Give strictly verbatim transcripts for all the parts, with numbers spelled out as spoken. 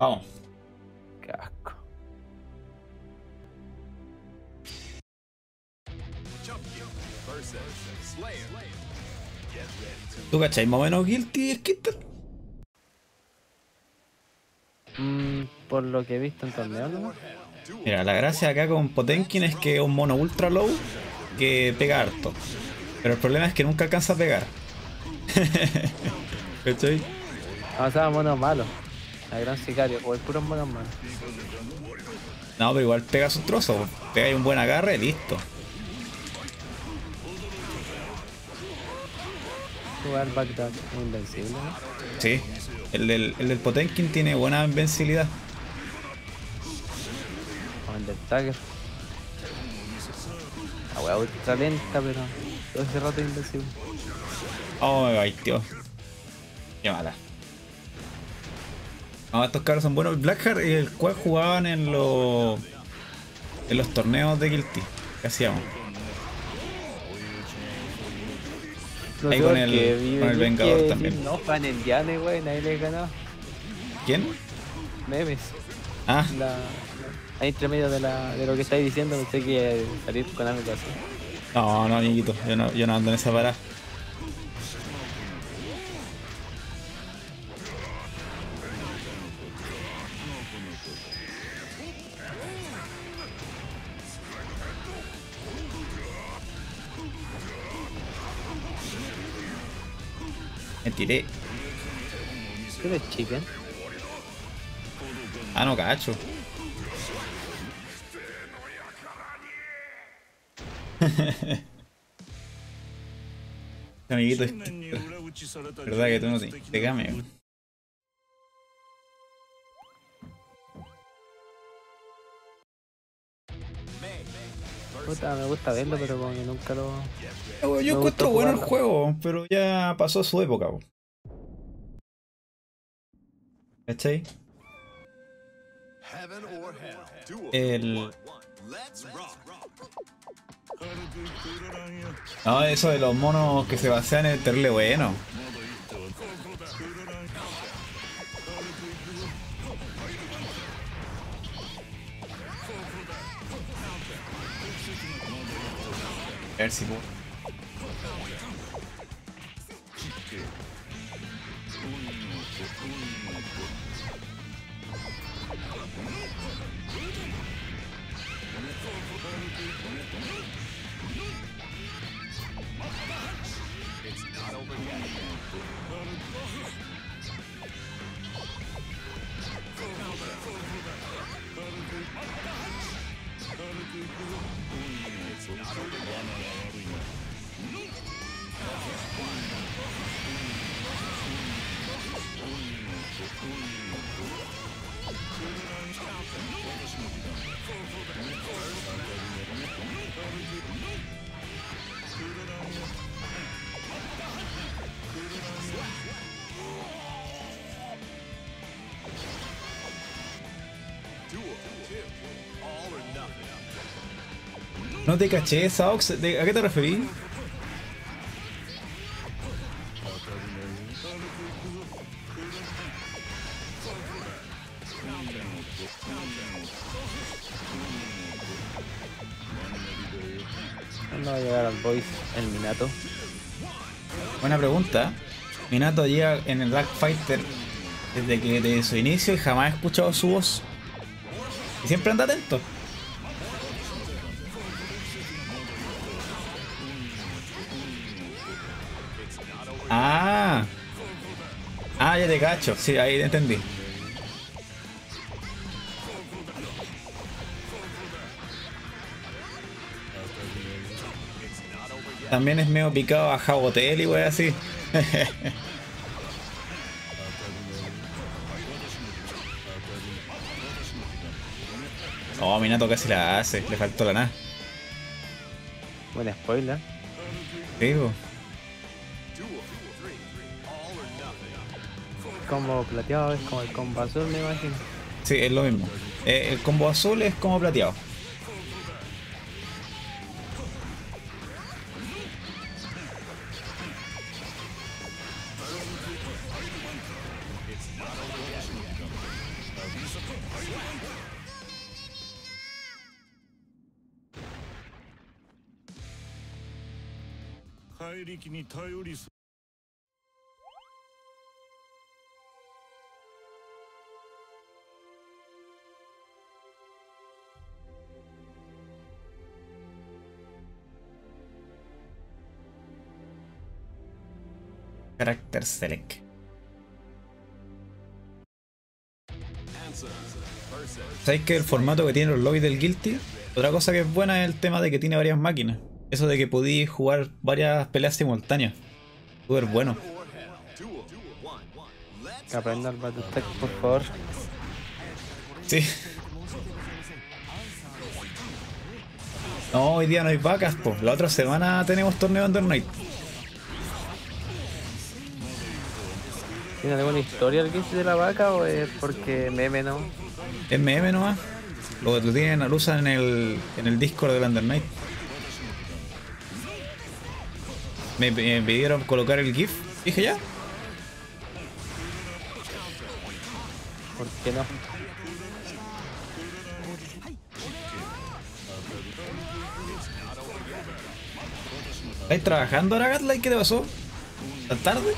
Vamos. Qué asco. ¿Tú cachai más o menos Guilty Skittle? Mm, por lo que he visto en torneo, ¿no? Mira, la gracia acá con Potenkin es que es un mono ultra low que pega harto. Pero el problema es que nunca alcanza a pegar. ¿Cachai? Ah, o sea, monos malos. El gran sicario, o el puro monos malos. No, pero igual pega sus trozos. Pega ahí un buen agarre, listo. Jugar Bagdad es invencible, ¿no? Sí. El del, el del Potenkin tiene buena invencibilidad. O el del Tagger. La wea ultra lenta, pero todo ese rato es invencible. Oh, me tío. Qué mala. No, estos cabros son buenos. Blackheart y el cual jugaban en los en los torneos de Guilty. ¿Qué hacíamos? No Ahí sé con por el- qué vive con el bien Vengador que también. decir, no, fan en Diane, wey, nadie le ganó. ¿Quién? Memes. Ah, La, ahí entre medio de, la, de lo que estáis diciendo, pensé que iba a salir con algo así. no, no, amiguito. Yo no, yo no ando en esa parada. Me tiré. ¿Qué es chicken? Ah, no cacho. Amiguito, es que- verdad que tú no te, te game. Puta, me gusta verlo, pero como que nunca lo... Yo Me encuentro gusta bueno el jugarlo. juego, pero ya pasó su época, po. ¿Cachai? El... No, eso de los monos que se basean en el terrible bueno. A ver si puedo. No te caché, Saux. ¿De- ¿A qué te referís? ¿Cuándo va a llegar al voice el Minato? Buena pregunta. Minato llega en el Dark Fighter desde que desde su inicio y jamás he escuchado su voz. Y siempre anda atento. Ah, ah, ya te cacho. Sí, ahí te entendí. También es medio picado a Jabotel y wey así. Oh, Minato casi la hace, le faltó la nada. Buen spoiler. Digo, Combo plateado es como el combo azul, me imagino. sí, es lo mismo. Eh, el combo azul es como plateado. Character Select. ¿Sabéis que el formato que tiene los lobbies del Guilty? Otra cosa que es buena es el tema de que tiene varias máquinas. Eso de que podéis jugar varias peleas simultáneas. Súper bueno. Que aprenda el Battletech, por favor. Sí. No, hoy día no hay vacas, pues. La otra semana tenemos torneo Under Night. ¿Tiene alguna historia el Guilty de la vaca o es porque meme, no? Es meme nomás. Lo, lo tienen, lo usan en el, en el Discord del Under Night. Me, me pidieron colocar el GIF. Dije ya. ¿Por qué no? ¿Estáis trabajando ahora, Gatlight? ¿Qué te pasó? ¿Tan tarde?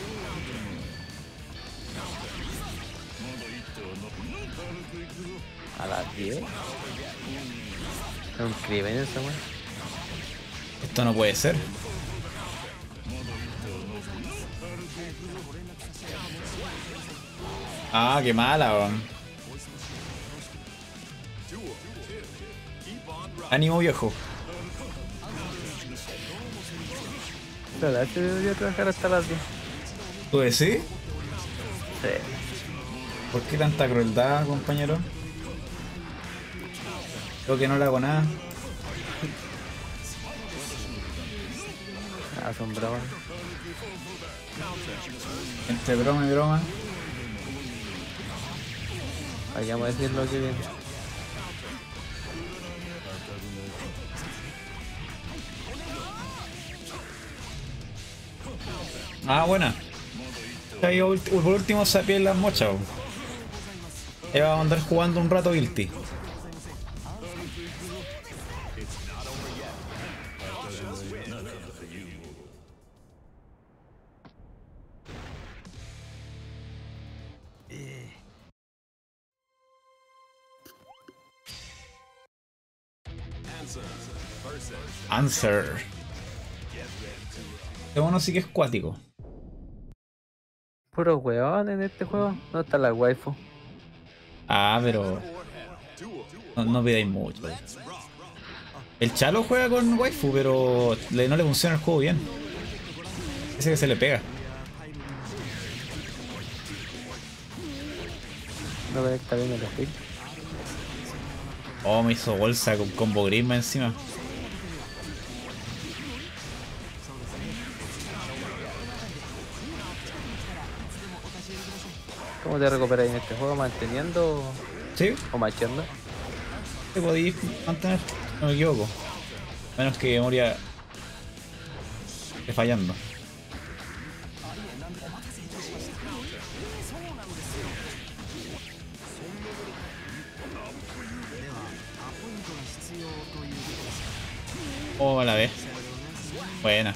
A las diez. Es un crimen eso, weón. Esto no puede ser. Ah, qué mala, weón. Ánimo, viejo. La verdad es que debería trabajar hasta las diez. ¿Tú decís? Sí. ¿Por qué tanta crueldad, compañero? Creo que no le hago nada. Asombrado. Entre broma y broma. Vayamos a decir lo que viene. Ah, buena. Ahí ulti- por último se pierde las mochas. bo. Ahí vamos a andar jugando un rato Guilty. Answer. Este bueno sí que es cuático. Puro weón en este juego. No está la waifu. Ah, pero no, no pidáis mucho. El Chalo juega con waifu, pero le- no le funciona el juego bien. Ese que se le pega. No ve que está bien el stick. Oh, me hizo bolsa con combo grisma encima. ¿Cómo te recuperas en este juego? ¿Manteniendo ¿Sí? o machando? Te podéis mantener, no me equivoco. Menos que memoria esté fallando. Oh, a la vez. Buena.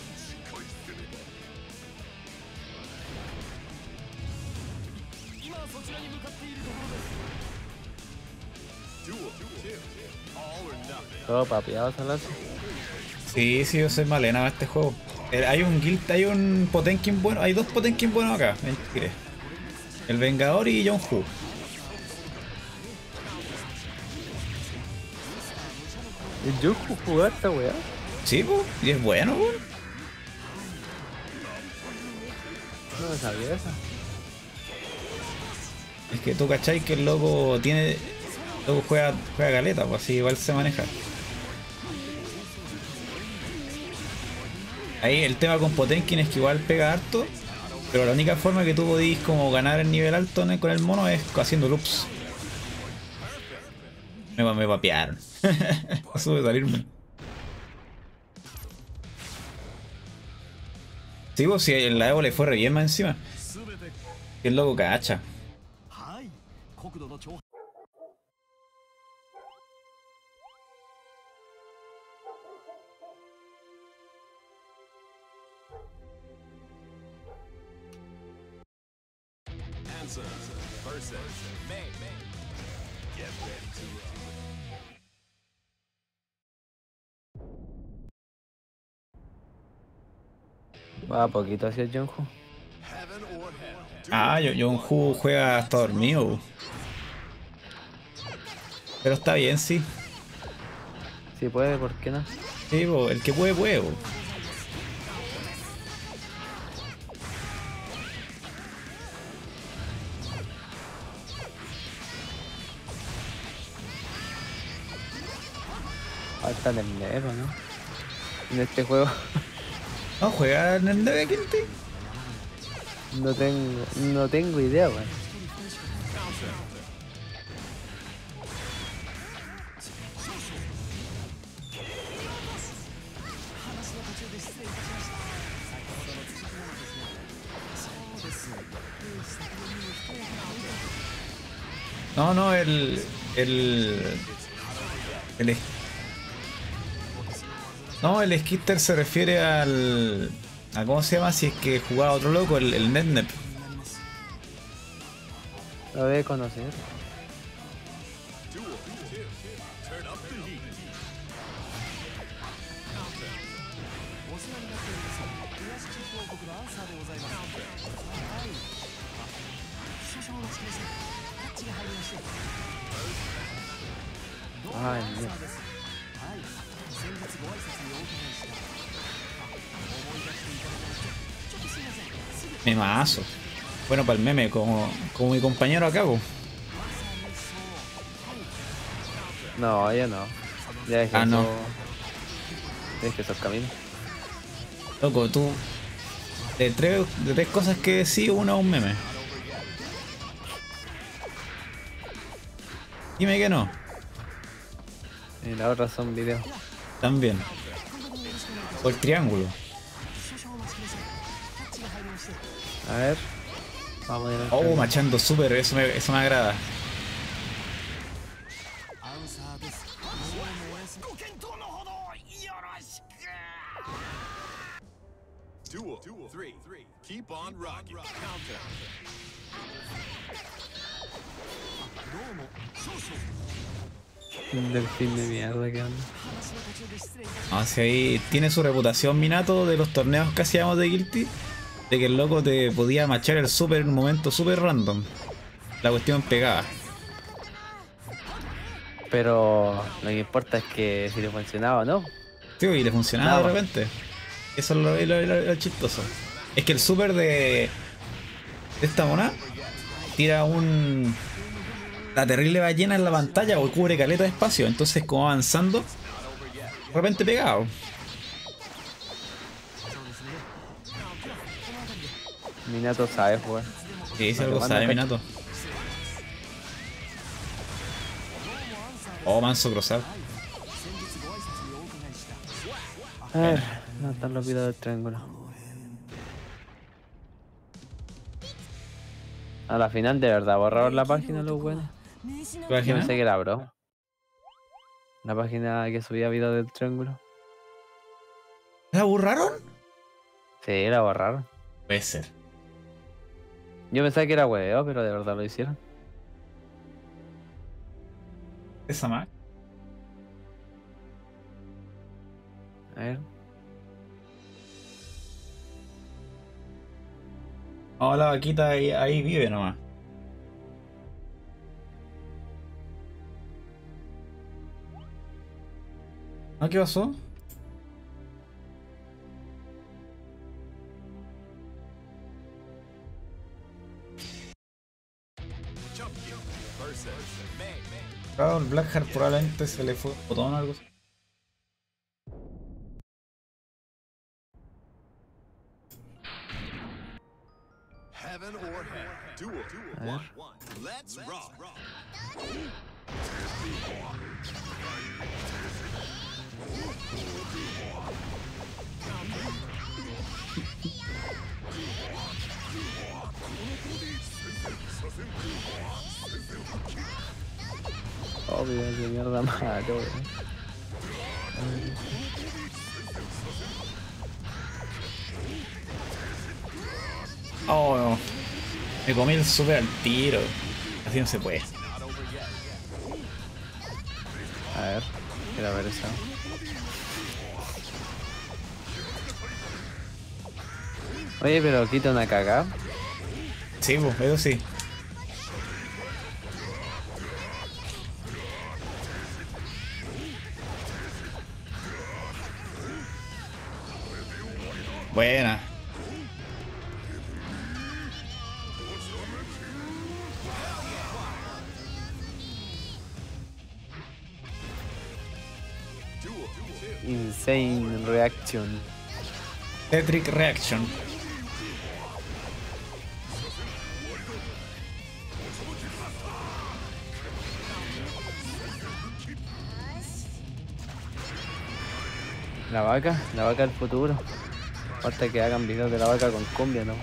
Todo papeado, Salazo. Sí, sí, yo soy malena en este juego. Eh, Hay un guild, hay un Potenkin bueno, hay dos Potenkin buenos acá, en Chile. El Vengador y John Hu. ¿Yo jugar esta weá? Sí, po, y es bueno, po. No me sabía eso. Es que tú cachai que el loco tiene. El loco juega, juega caleta, pues así igual se maneja. Ahí el tema con Potenkin es que igual pega harto, pero la única forma que tú podís como ganar el nivel alto en el- con el mono es haciendo loops. Me, me papearon. Paso de salirme. Sí, pues si en la Evo le fue re bien más encima. Que el loco cacha. Va a poquito hacia el Jonju. Ah, yo, yo un juego juega hasta dormido. Pero está bien, sí. Si puede, ¿por qué no? Sí, bo, el que puede, puede. Bo. Falta en el negro, ¿no? En este juego ¿No juega en el nueve Guilty? no tengo, no tengo idea, weón. No, no, el. El. El. es- No, el Skitter se refiere al. A cómo se llama si es que jugaba otro loco, el, el NetNep. Lo debe conocer. Ay, mierda. Memazo. Bueno, para el meme, como, como mi compañero acá, po. No, ya no. Ya dejé Ah, no. eso- dejé esos caminos. Loco, tú. De tres, de tres cosas que sí, una es un meme. Dime que no. Y las otras son videos. También. O el triángulo. A ver. Vamos a ir al Oh, primero. machando súper, eso me, eso me agrada. Duel. Duel. Three. Three. Keep on rocking. Counter. Un delfín de mierda que anda. No, si ahí tiene su reputación Minato de los torneos que hacíamos de Guilty, de que el loco te podía machar el super en un momento super random. La cuestión pegaba. Pero lo que importa es que si le funcionaba o no. Tío, y le funcionaba Nada de más. repente. Eso es lo, lo- lo- lo chistoso. Es que el super de, de esta mona tira un... La terrible ballena en la pantalla o cubre caleta de espacio. Entonces como avanzando, de repente pegado. Minato sabe jugar. Y dice No, algo que sabe manda Minato. Oh, manso cruzado. A ver, no están los videos del triángulo. A la final de verdad borraron la página los buenos. ¿Te Yo imaginas? pensé que era bro. La página que subía videos del triángulo. ¿La borraron? Sí, la borraron. Puede ser. Yo pensaba que era hueveo, pero de verdad lo hicieron. Esa más. A ver. Oh, la vaquita ahí, ahí vive nomás. ¿Ah, qué pasó? Claro, el Blackheart probablemente se le fue un botón o algo así. Heaven or hell. Duel. A ver. One. One. Let's rock. Obvio, que mierda malo, weón. Oh, no. Me comí el super al tiro. Así no se puede. A ver, quiero ver eso. Oye, pero quita una cagada. Sí, pues, eso sí. Buena. Insane reaction. Electric Reaction. La vaca, la vaca del futuro. Falta que hagan videos de la vaca con cumbia, ¿no?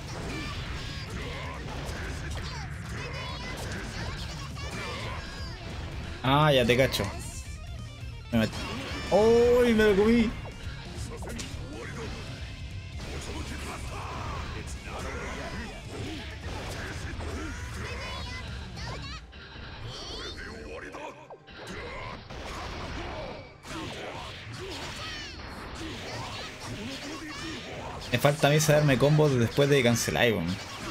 Ah, ya te cacho. Me met- ¡Uy! Me lo comí. Me falta a mí saberme combos después de cancelar, weón.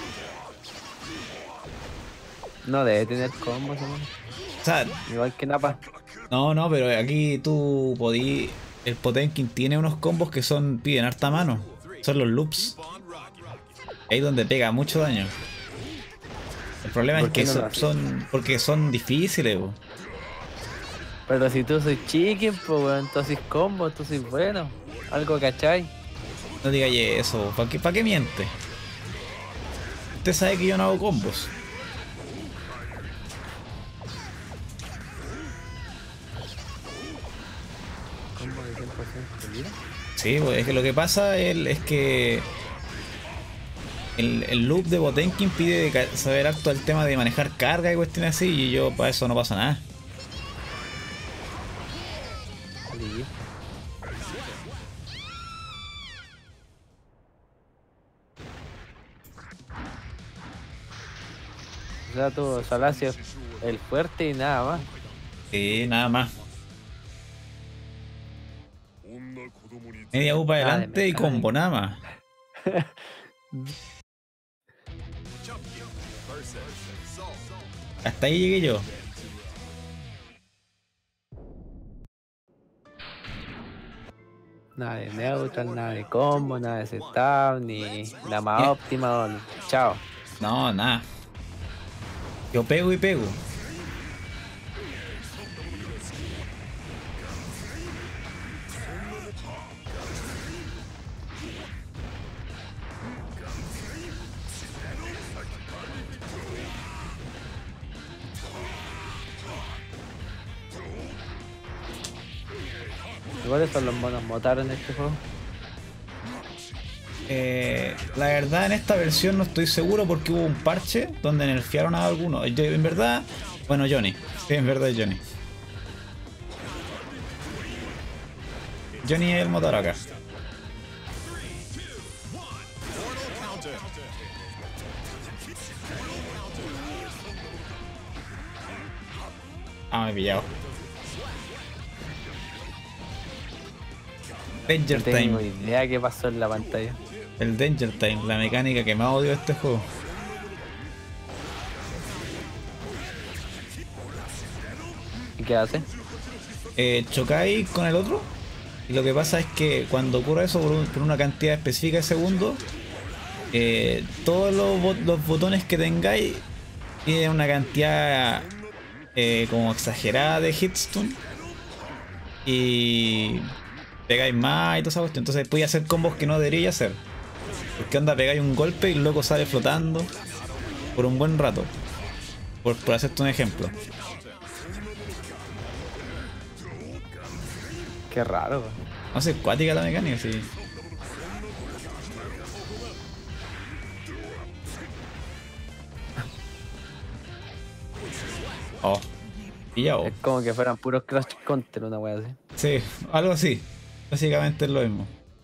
No debe tener combos, hermano. O sea, Igual que Napa. no, no, pero aquí tú podí. El Potenkin tiene unos combos que son. Piden harta mano. Son los loops. Ahí donde pega mucho daño. El problema es ¿Por qué que no lo son, hace? son- porque son difíciles, po. Pero si tú soy chicken, pues weón, tú haces combos, tú sois bueno. Algo cachai. No digas eso, ¿para qué, pa' qué miente? Usted sabe que yo no hago combos. Combo de cien por ciento vida. Sí, pues es que lo que pasa es, es que el, el loop de Potenkin pide ca- saber harto el tema de manejar carga y cuestiones así, y yo para eso no pasa nada. Sí. O sea, tú, Salacio, el fuerte y nada más. Sí, nada más. Media U para Nada de adelante y mecánica. combo, nada más. Hasta ahí llegué yo. Nada de neutral, nada de combo, nada de setup, ni la más óptima. o- Chao. No, nada. Yo pego y pego. ¿Cuáles son los monos motaron en este juego? Eh, la verdad en esta versión no estoy seguro porque hubo un parche donde nerfearon a algunos. Yo, en verdad, bueno, Johnny. Sí, en verdad es Johnny. Johnny es el motor acá. Ah, me he pillado. Danger No tengo Time. idea qué pasó en la pantalla. El Danger Time, la mecánica que más odio de este juego. ¿Y qué hace? Eh, chocáis con el otro y lo que pasa es que cuando ocurre eso por, un- por una cantidad específica de segundos, eh, todos los, bo- los botones que tengáis tienen una cantidad eh, como exagerada de hitstun y pegáis más y toda esa cuestión. Entonces podéis hacer combos que no deberíais hacer. Porque onda, pegáis un golpe y el loco sale flotando por un buen rato. Por, por hacerte un ejemplo. Qué raro. weón. No sé, cuática la mecánica, sí. Oh, pillado. Es como que fueran puros Crash Counter, una wea así. Sí, algo así. Básicamente es lo mismo.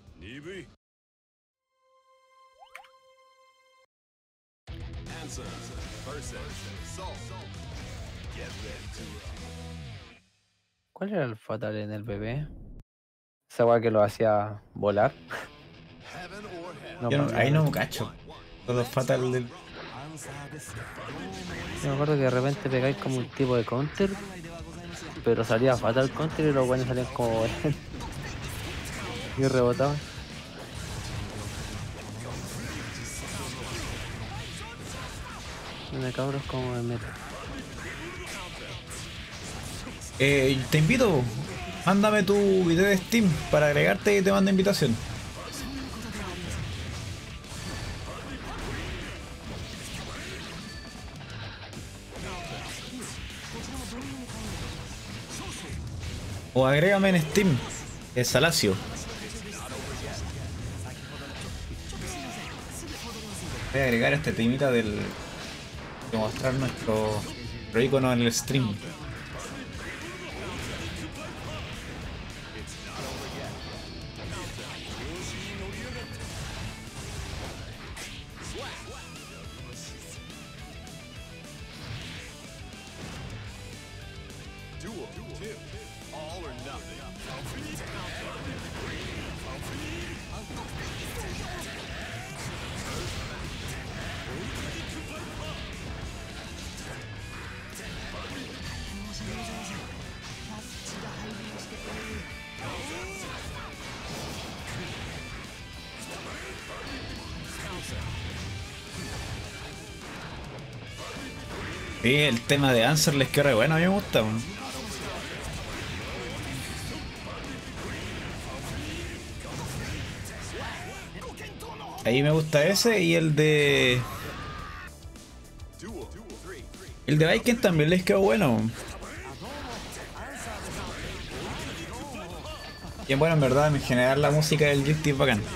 Answer versus Soul. Get ready to rock. ¿Cuál era el fatal en el bebé? Esa wea que lo hacía volar. Heaven or hell. No, Yo no- me ahí no acuerdo. me cacho. Todo fatal del. Yo me acuerdo que de repente pegáis como un tipo de counter, pero salía fatal counter y los buenos salían como y rebotaban. Una cabros como de meta. Eh, te invito. Mándame tu video de Steam para agregarte y te mando invitación. O agrégame en Steam. Es Salacio. Voy a agregar este temita del. De mostrar nuestro, nuestro icono en el stream. Duel two. All or nothing. Sí, el tema de Answer les queda re bueno, a mí me gusta. Man. Ahí me gusta ese y el de. Duel three. El de Viking también les quedó bueno. Y bueno, en verdad, en general la música del Drift es bacán.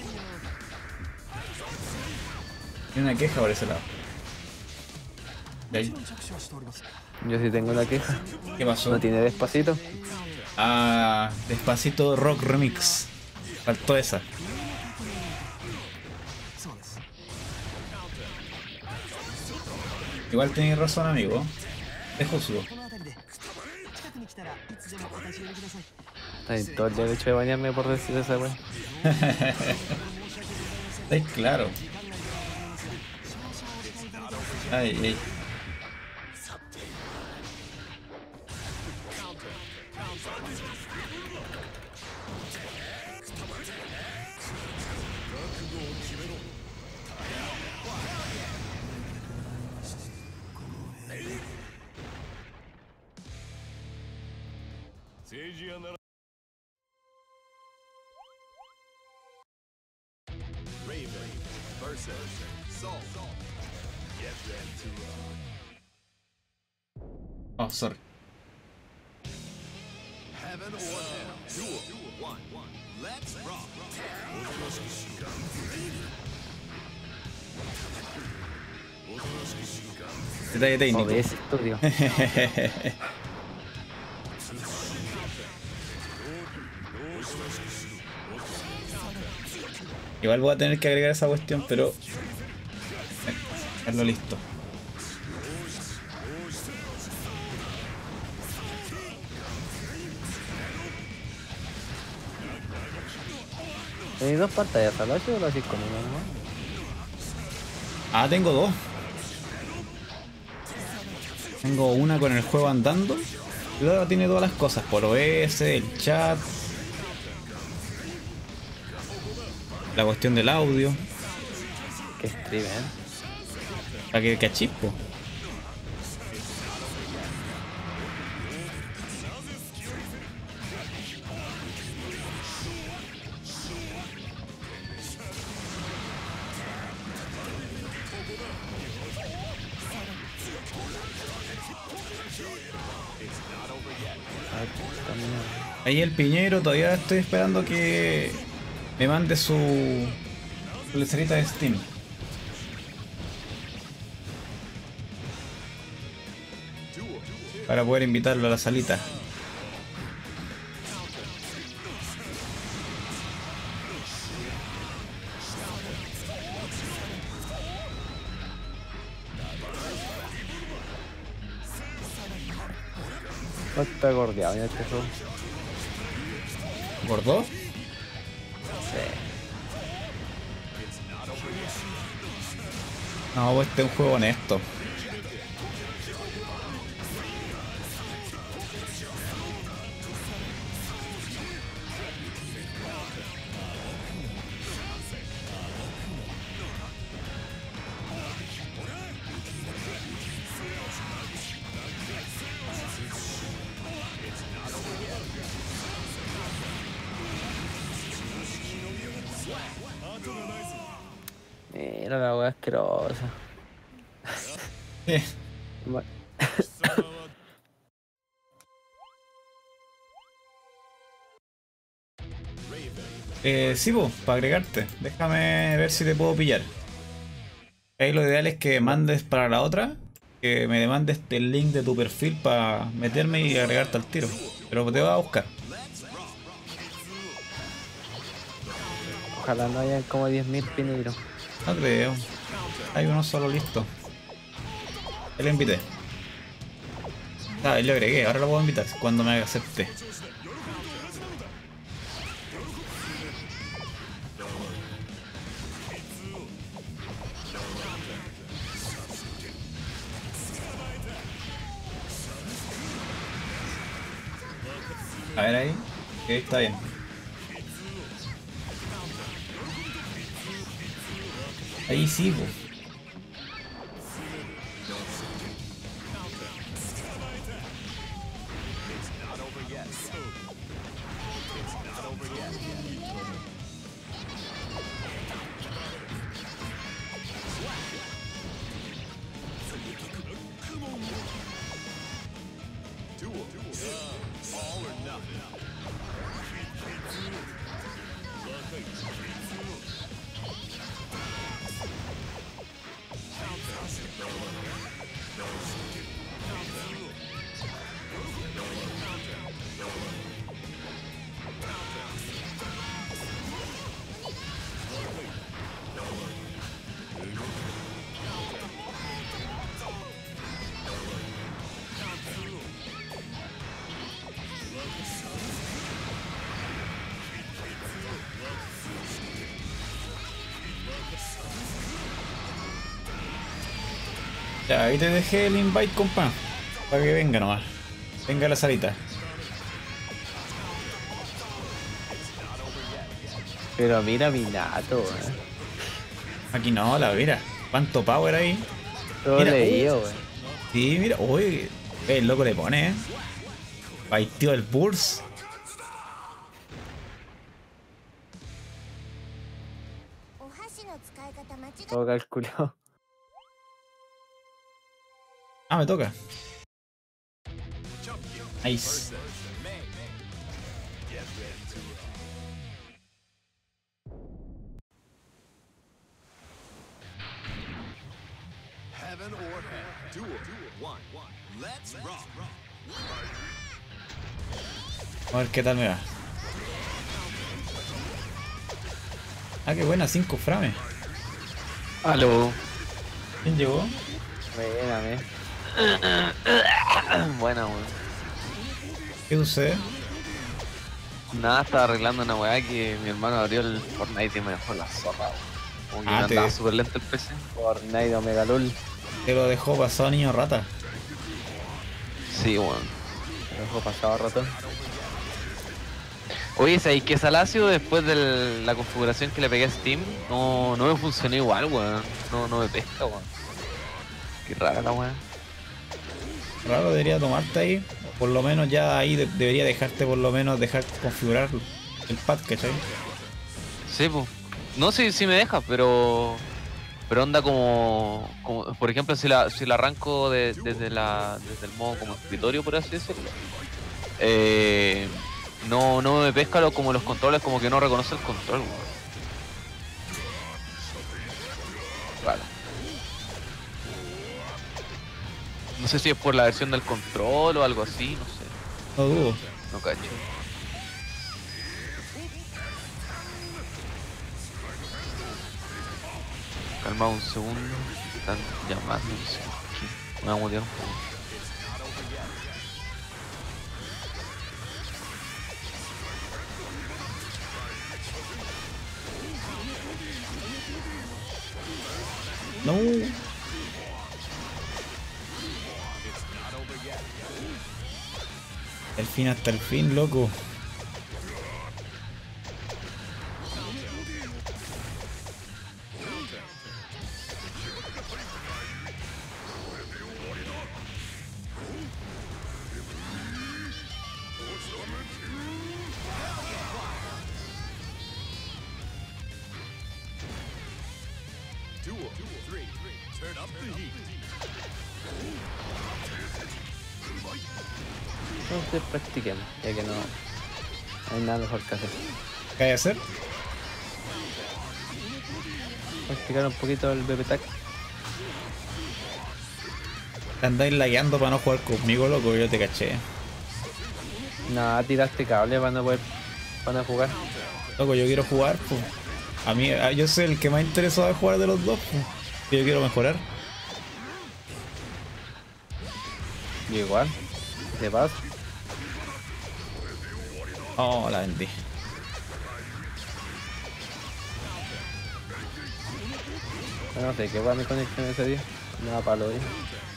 Tiene una queja por ese lado. ¿Y ahí? Yo sí tengo la queja. ¿Qué pasó? ¿No tiene despacito? Ah, Despacito Rock Remix. Faltó esa. Igual tenéis razón, amigo. Te juzgo. Hay todo el derecho de bañarme por decir esa wea. Estáis claro. Ay, ay. Raven versus Soul. Get ready to rock. Oh, sorry. Heaven or hell. Duel one. Let's rock. Detalle técnico. O B S Studio. Igual voy a tener que agregar esa cuestión, pero. Dejarlo listo. ¿Tenéis dos pantallas al ocho o lo hacéis con una nomás? Ah, tengo dos. Tengo una con el juego andando. Y la otra tiene todas las cosas. Por O B S, el chat. La cuestión del audio. Que streamer. Para que cachispo. Ahí el Piñero, todavía estoy esperando que me mande su su lecerita de Steam. Duel para poder invitarlo a la salita. No está gordeado en este juego. ¿Gordo? Sí. No, pues este es un juego honesto. Mira la wea asquerosa. Eh, Ma- eh, sí, pues, para agregarte. Déjame ver si te puedo pillar. Ahí lo ideal es que mandes para la otra, que me demandes el link de tu perfil para meterme y agregarte al tiro. Pero te voy a buscar. Ojalá no hayan como diez mil pineros. No creo. Hay uno solo listo. Ya lo invité. Ah, lo agregué, ahora lo puedo invitar cuando me acepte. A ver ahí. Ok, está bien. Ahí sí, pues. Ya, ahí te dejé el invite, compa. Para que venga nomás. Venga a la salita. Pero mira mi nato, weón. Aquí no, la mira. ¿Cuánto power ahí? Todo Mira, leído, weón. Sí, mira. Uy, el loco le pone, eh. Baiteó el Burst. Todo calculado. Ah, me toca. Nice. Heaven or hell. Duel. One. Let's rock. A ver qué tal me va. Ah, qué buena, cinco frames. Aló. ¿Quién llegó? Buena, me. Buena, weón. ¿Qué sucede? Nada, estaba arreglando una weá que mi hermano abrió el Fortnite y me dejó la zorra, weón. Como que Ah, me te- andaba súper lento el P C. Fortnite Omega LOL. Te lo dejó pasado, niño rata. Sí, weón. Me dejó pasado ratón. Oye, ¿sabéis que Salacio después de la configuración que le pegué a Steam no, no me funcionó igual, weón? No, no me pesca, weón. Qué rara la weá. Raro, debería tomarte ahí. Por lo menos ya ahí de- debería dejarte por lo menos dejar configurar el pad, ¿cachai? Sí, pues. No, sí, sí me deja, pero. Pero onda como. como por ejemplo, si la, si la arranco de- desde, la, desde el modo como escritorio, por así decirlo. Eh, no, no me pesca lo, como los controles, como que no reconoce el control, weón. Vale. No sé si es por la versión del control o algo así, no sé. No dudo. No cacho. Calma un segundo. Están llamando, no sé. Aquí. Me voy a mutear un poco. No. El fin hasta el fin, loco. Duel. Three. Turn up the heat. Entonces practiquemos, ya que no hay nada mejor que hacer. ¿Qué hay que hacer? Practicar un poquito el B P T A C. Te andáis lagueando para no jugar conmigo, loco, yo te caché. Nada, tiraste cable para no poder para no jugar. Loco, yo quiero jugar, pues. A mí, a- yo soy el que más interesado de jugar de los dos, pues. Yo quiero mejorar. Yo igual. ¿Qué pasa? Oh, la vendí. No sé qué va mi conexión ese día. Me da palo, ¿eh?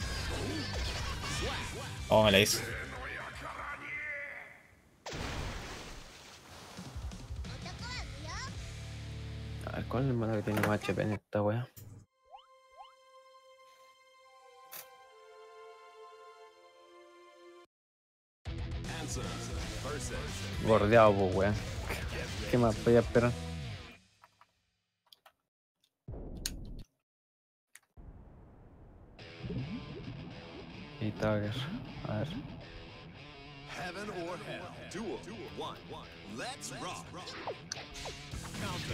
Oh, me la hice. A ver, ¿cuál es el malo que tiene más H P en esta wea? Answer versus. Bordeado, pues weón. ¿Qué más podía esperar? Y Tiger. A ver. Heaven or hell. Duel. One. Let's rock. Counter.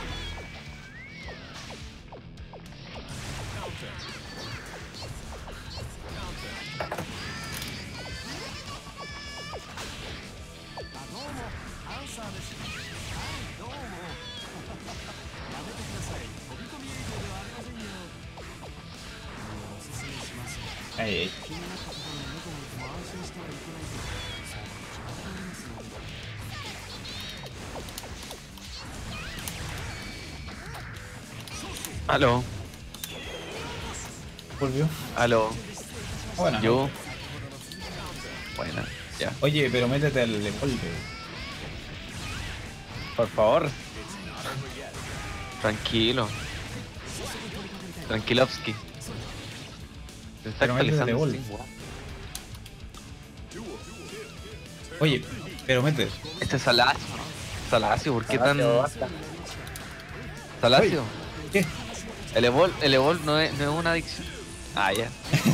Counter. Counter. Ay, ay. Aló, Volvió. aló. Bueno. Yo. Buena, ya. Oye, pero métete al golpe. Por favor. Tranquilo. Tranquilovski. Se está Pero métete al actualizando. golpe. sí, weón. Oye, pero métete. Este es Salacio, ¿no? Salacio, ¿por qué tan. Salacio, basta. Salacio? ¿Qué? El Evol, el Evol no es, no es una adicción. Ah, ya.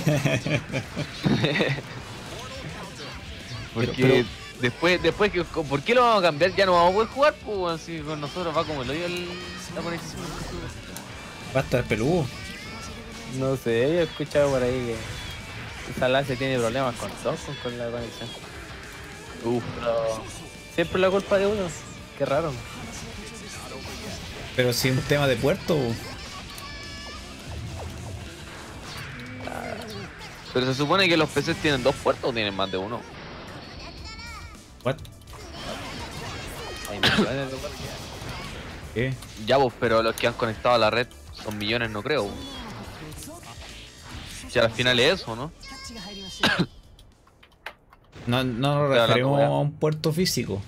Porque Pero- después, después que, ¿por qué lo vamos a cambiar? Ya no vamos a poder jugar, pues así con nosotros va como el hoyo el- la conexión. Va a estar peludo. No sé, yo he escuchado por ahí que Salacio tiene problemas con todo, con, con la conexión. Uf, Pero siempre la culpa de uno. Qué raro. Pero si es un tema de puerto. pero se supone que los P Cs tienen dos puertos o tienen más de uno. What? Hay millones de lugares. ¿Qué? Ya vos, pero los que han conectado a la red son millones, no creo. Si al final es eso, ¿no? No, no nos Estoy hablando, referimos weá. a un puerto físico.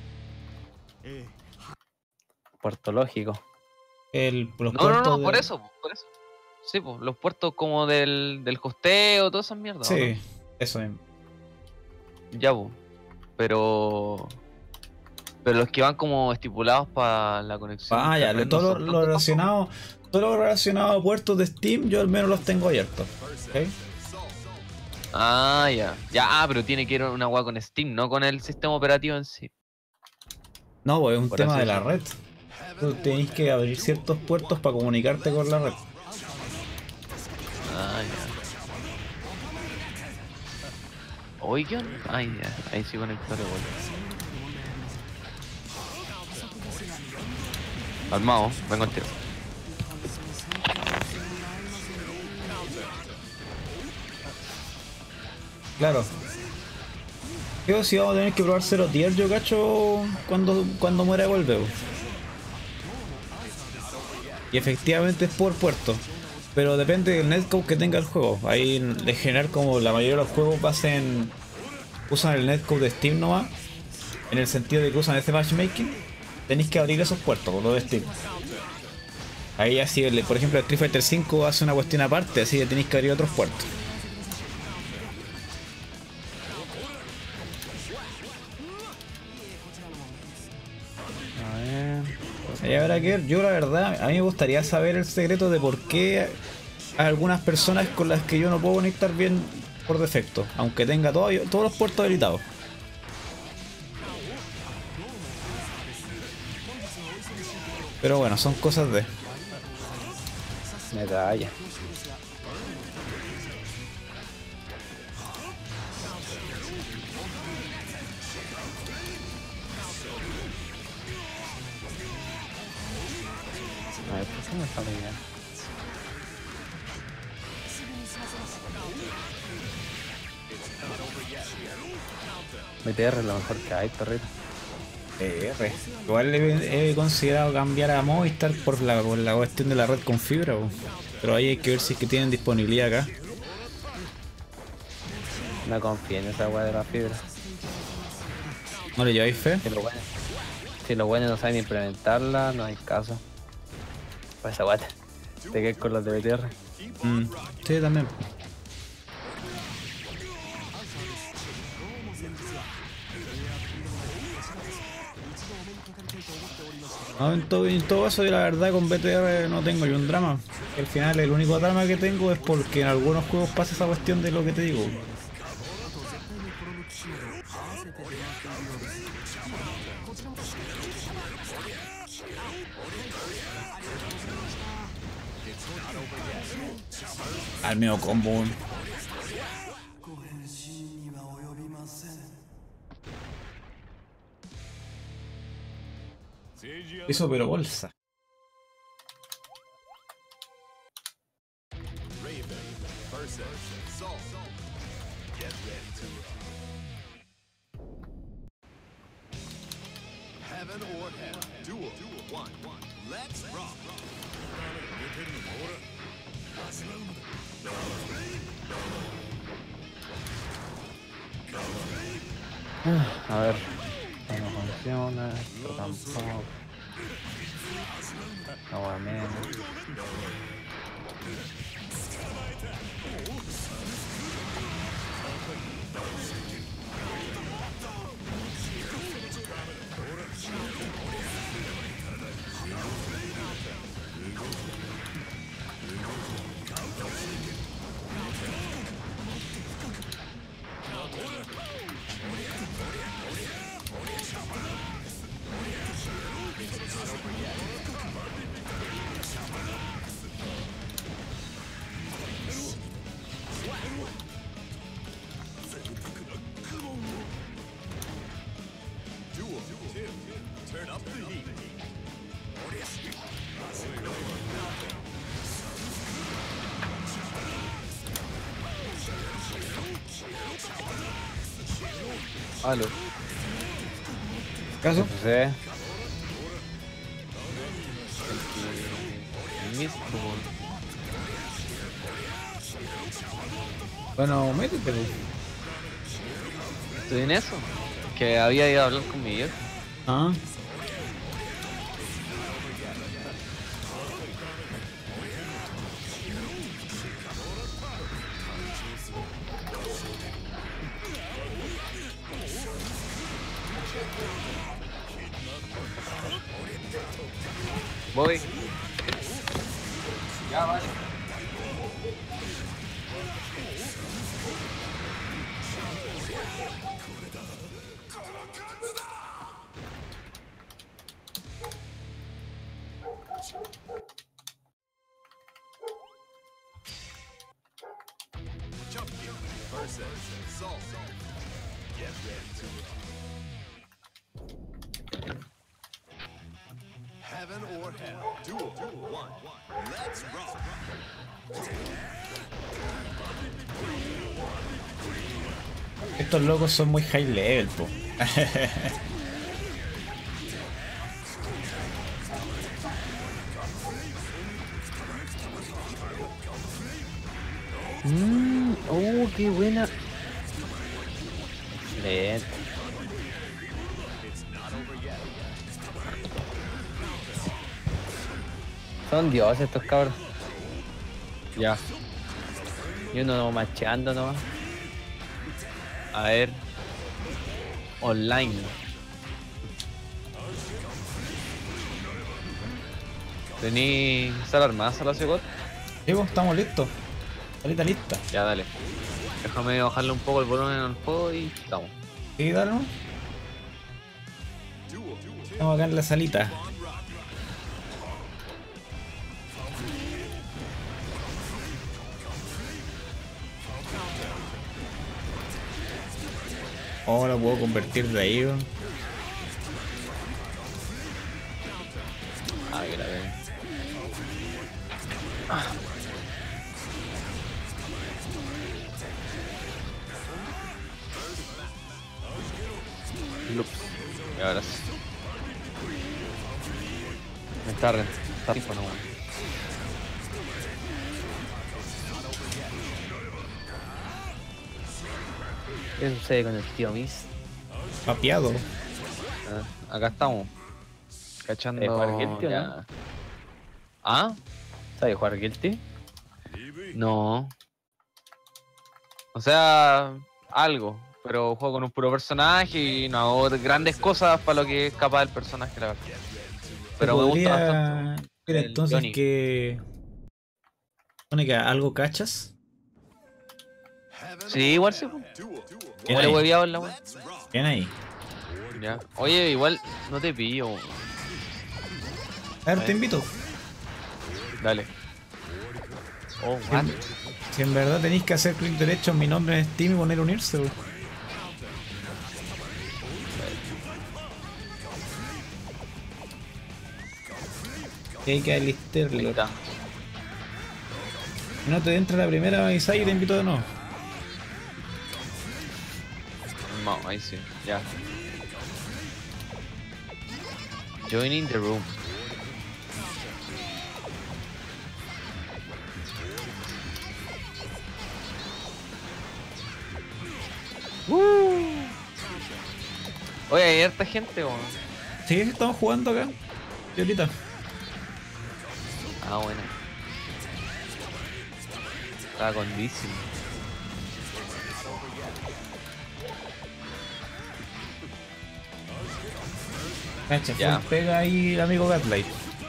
Puerto lógico. El, los No, no, puertos no, de- por eso, po, por eso. Sí, pues, los puertos como del, del hosteo, todas esas mierdas. ¿o Sí, eso mismo. no? Ya, pues. Pero. Pero los que van como estipulados para la conexión. Ah, ya, internet no todo lo, son lo tanto relacionado, todo lo relacionado a puertos de Steam, yo al menos los tengo abiertos. ¿Ok? tampoco. Ah, ya. Ya, ah, pero tiene que ir una hueá con Steam, no con el sistema operativo en sí. No, pues es un Por tema así de la decirlo. red. Tú tenéis que abrir ciertos puertos para comunicarte con la red. Ah, Oigan, ay, ya, ahí sí conectó de vuelta. Armado, vengo al tiro. Claro. Yo si vamos a tener que probar cero tier, yo cacho cuando, cuando muera vuelve. Po. Y efectivamente es por puerto. Pero depende del netcode que tenga el juego. Ahí de general como la mayoría de los juegos basen, usan el netcode de Steam nomás. En el sentido de que usan ese matchmaking. Tenéis que abrir esos puertos, por lo de Steam. Ahí así, por ejemplo, el Street Fighter cinco hace una cuestión aparte, así que tenéis que abrir otros puertos. A ver. Ahí habrá que ver. Yo la verdad, a mí me gustaría saber el secreto de por qué hay algunas personas con las que yo no puedo conectar bien por defecto, aunque tenga todo, todos los puertos habilitados. Pero bueno, son cosas de... Medalla. A ver, ¿por qué me sale bien? B T R es lo mejor que hay, perrito. Eh, re. Igual he, he considerado cambiar a Movistar por la, por la cuestión de la red con fibra, po. Pero ahí hay que ver si es que tienen disponibilidad acá. No confío en esa weá de la fibra. ¿No le lleváis fe? Si los buenos, si los buenos no saben implementarla, no hay caso. Pues esa weá te te quedas con los de B T R. Mm, sí, también. No, en todo, en todo caso, yo la verdad con B T R no tengo ni un drama. Al final el único drama que tengo es porque en algunos juegos pasa esa cuestión de lo que te digo. Al medio combo. Eso pero bolsa. Raven versus Soul. Get ready to rock. Heaven or hell. Duel. One. Let's rock. A ver. Esto no funciona, esto tampoco. Agua menos. Duel. Two. Turn up the heat. Aló. ¿Caso? ¿Qué sucede? El mismo. Bueno, métete. Po. Estoy en eso. Que había ido a hablar con mi viejo. Ah. Voy. Ya, vale. versus Soul. Get ready to rock. Heaven or hell. Duel. One. Let's rock. Estos locos son muy high level, po. Mmm, oh, qué buena. Excelente. Son dioses estos cabros. Ya. Y uno macheando nomás. A ver. Online. ¿Tení sala armada, sala Segot? Sí, pues, estamos listos. Salita lista. Ya, dale. Déjame bajarle un poco el volumen al juego y estamos. Sí, dale, ¿no? Estamos acá en la salita. Oh, lo puedo convertir de ahí, weón. Ah, que la ven. Loops. Y ahora sí. Me está re... Está rico, no, weón. ¿Qué sucede con el tío Miss? Papeado. Ah, acá estamos. Cachando... ¿De jugar Guilty o ya. no? ¿Ah? ¿Sabes jugar Guilty? No. O sea, algo. Pero juego con un puro personaje y no hago grandes cosas para lo que es capaz el personaje, la verdad. Pero me gusta bastante. Mira, El entonces Johnny. que... Pone que algo cachas. Sí, igual sí. Duel. ¿Quién Igual he hay? hueveado en la web. Let's rock. Bien ahí. Ya. Oye, igual no te pillo. A ver, te invito. Dale. Oh, what? Si en verdad tenéis que hacer clic derecho en mi nombre en Steam y poner unirse, weón. Y hay que alisterlo. Ahí está. Si no te entra la primera avisar y te invito de nuevo. No, ahí sí. Ya. Joining the room. Oye, hay harta gente, weón. Sí, estamos jugando acá. Y ahorita. Ah, bueno. Estaba con Dizzy. Cacha, Ya. full pega ahí el amigo Gatlight.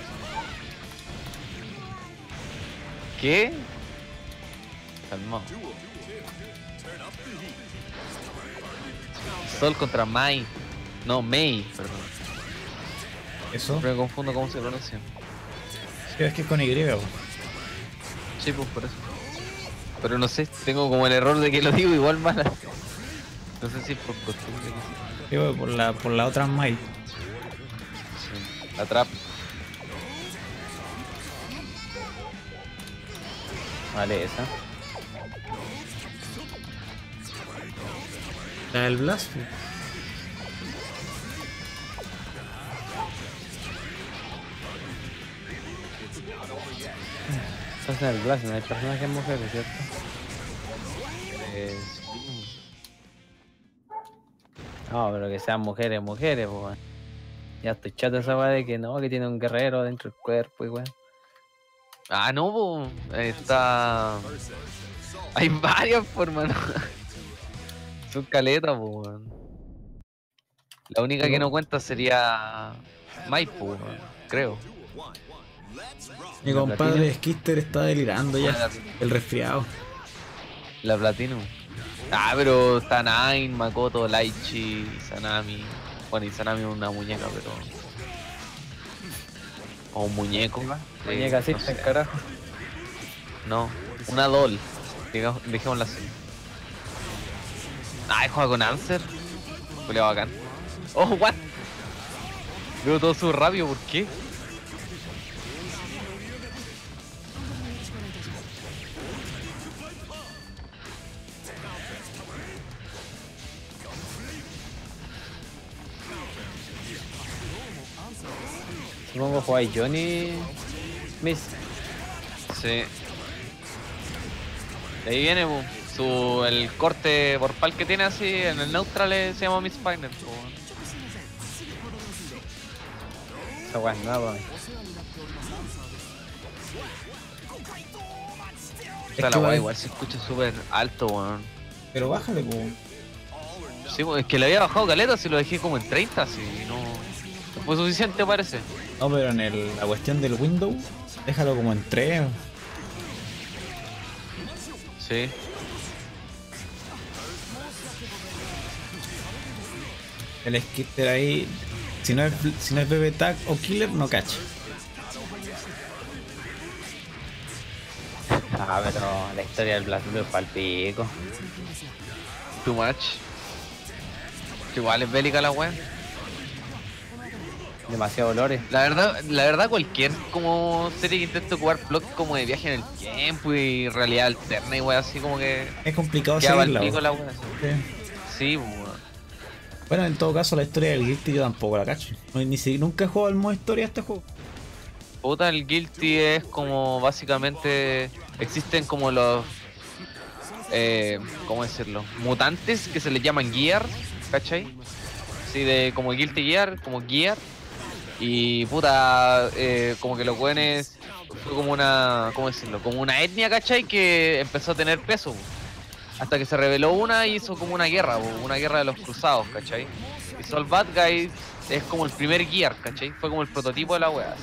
¿Qué? Calmado. Sol contra Mai. No, Mei, perdón. Eso. Siempre me confundo cómo se pronuncia. Sí, es que es con Y, weón. Sí, pues por eso. Pero no sé, tengo como el error de que lo digo igual mal. No sé si es por costumbre. que Sí, weón, por la, por la otra Mai. sí. Sí, la trap. Vale, esa. La del Blast. Esa es el Blast, no hay personajes mujeres, ¿cierto? Eh, sí. No, pero que sean mujeres, mujeres, pues, weón. Ya estoy chato esa weá de que no, que tiene un guerrero dentro del cuerpo y weón. Ah, no, po. Está. Hay varias formas, ¿no? Son caletas, po. weón. La única que no cuenta sería Maipo, weón, creo. Mi ¿La compadre platina? Skister está delirando ya. El resfriado. La Platinum. Ah, pero está Nine, Makoto, Laichi, Sanami. Bueno, y Sanami es una muñeca, pero. O un muñeco. Sí, Muñeca así, no sé. carajo. No, una doll. Digamos, dejémosla así. Ah, juega con Answer. Julio bacán. Oh, what? Veo todo súper rápido, ¿por qué? Supongo que jugáis Johnny Miss. Sí. De ahí viene, po, su, el corte porpal que tiene así, en el neutral eh, se llama Miss Spiner. Esa weá es nueva. Esta la weá igual se escucha súper alto, weón. Pero bájale, po. Sí, po, es que le había bajado caleta, si lo dejé como en treinta, así, no, no fue suficiente parece. No, pero en el, la cuestión del window, déjalo como en tres. Sí. El skitter ahí, si no es, si no es B B Tag o Killer, no cacha. Ah, pero la historia del Blast Blue es pa'l pico. Too much. Que igual es bélica la weá. Demasiado olores. La verdad, la verdad cualquier como serie que intente jugar plot como de viaje en el tiempo y realidad alterna y weá así como que Es complicado queda pa'l seguirla. pico po. la weá. Sí. Sí, weón. Bueno, en todo caso, la historia del Guilty yo tampoco la cacho. No, ni si, nunca he jugado el modo historia de este juego. Puta, el Guilty es como básicamente existen como los eh, ¿cómo decirlo? Mutantes que se les llaman Gear, ¿cachai? Sí, de como Guilty Gear, como Gear. Y puta, eh, como que los buenos fue como una, ¿cómo decirlo? Como una etnia, ¿cachai? Que empezó a tener peso. Hasta que se reveló una y hizo como una guerra, una guerra de los cruzados, ¿cachai? Y Soul Bad Guy es como el primer Gear, ¿cachai? Fue como el prototipo de la wea.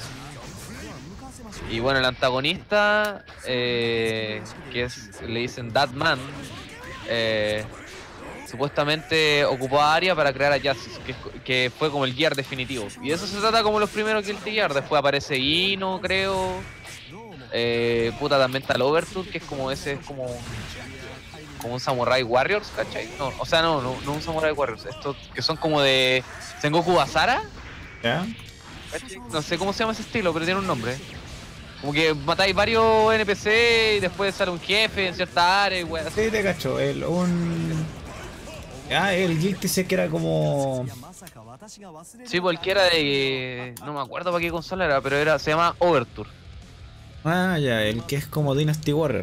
Y bueno, el antagonista, eh, que es, le dicen That Man, eh, supuestamente ocupó a Arya para crear a Justice, que, que fue como el Gear definitivo. Y eso se trata como los primeros Guilty Gear. Después aparece Ino, creo. Eh, puta, también está el Overture, que es como ese, es como como un Samurai Warriors, ¿cachai? No, o sea, no, no, no un Samurai Warriors. Estos que son como de Sengoku Basara, ¿Ya? ¿cachai? No sé cómo se llama ese estilo, pero tiene un nombre. Como que matáis varios N P C y después sale un jefe en cierta área y weón. así. Sí, te cacho. El, un... Ah, el Guilty sé que era como... Sí, cualquiera de... No me acuerdo para qué consola era, pero era se llama Overture. Ah, ya, el que es como Dynasty Warrior.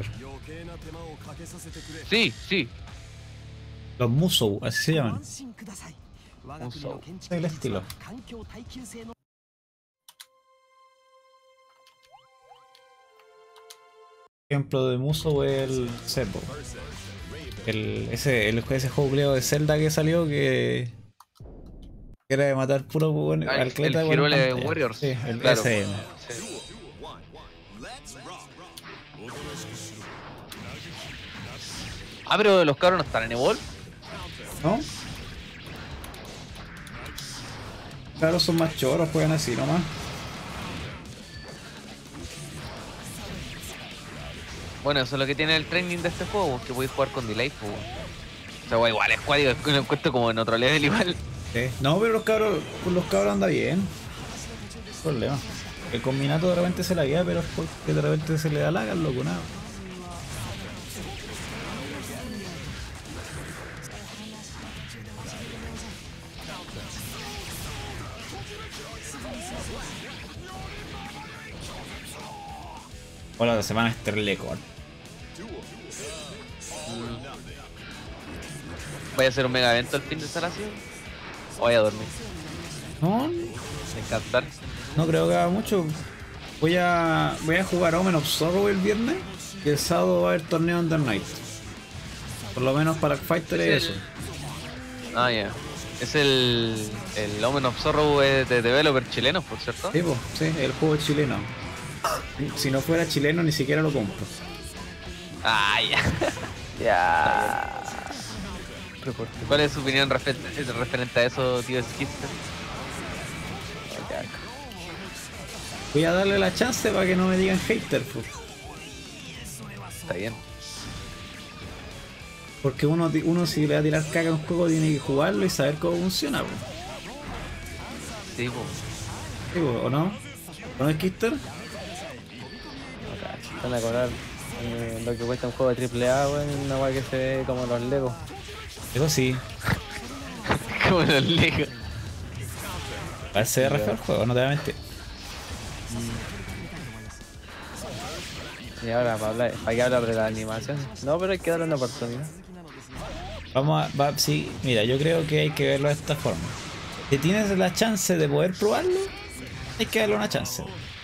Sí, sí. Los Musou, así se llaman. Musou. El estilo. Ejemplo de Musou es el Sebo. El, ese, el, ese juego creo de Zelda que salió que... que era de matar puro bueno, Ah, el- atleta el de buena Hero pantalla. Warriors. Sí, el Claro. ese mismo. Sí. Ah, pero los cabros no están en Evolve. ¿No? Claro, son más choros, juegan así nomás. Bueno, eso es lo que tiene el training de este juego, que podéis jugar con delay, pues. O sea, igual es cuático, es que lo encuentro como en otro level igual. Sí. No, pero los cabros, con los cabros anda bien. No hay problema. El combinato de repente se la guía, pero es porque de repente se le da laga al loco, nada. Hola, la semana es terrible corta. ¿Voy a hacer un mega evento el fin de instalación? ¿O voy a dormir? No, Descansar. no creo que haga mucho. Voy a voy a jugar Omen of Sorrow el viernes y el sábado va a haber torneo Under Night. Por lo menos para Fighter es eso. Ah, ya. Es el. El Omen of Sorrow es de developer chilenos, por cierto. Sí, po, sí, el juego chileno. Si no fuera chileno ni siquiera lo compro. Ah, ya. Ya. ¿Cuál es su opinión referente, referente a eso, tío Skister? Voy a darle la chance para que no me digan hater, po. Está bien. Porque uno, ti- uno si le va a tirar caca a un juego tiene que jugarlo y saber cómo funciona, po. Sí, po. Sí, po, ¿o no? ¿O no es Kister? Van a cobrar eh, lo que cuesta un juego de triple A, weón, una weá que se ve como los Legos. Eso sí. Como los Lego. Parece de raja el juego, no te voy a mentir. Y ahora, para, hablar, ¿para qué hablar de la animación? No, pero hay que darle una oportunidad. Vamos a. Va, sí, mira, yo creo que hay que verlo de esta forma. Si tienes la chance de poder probarlo, hay que darle una chance.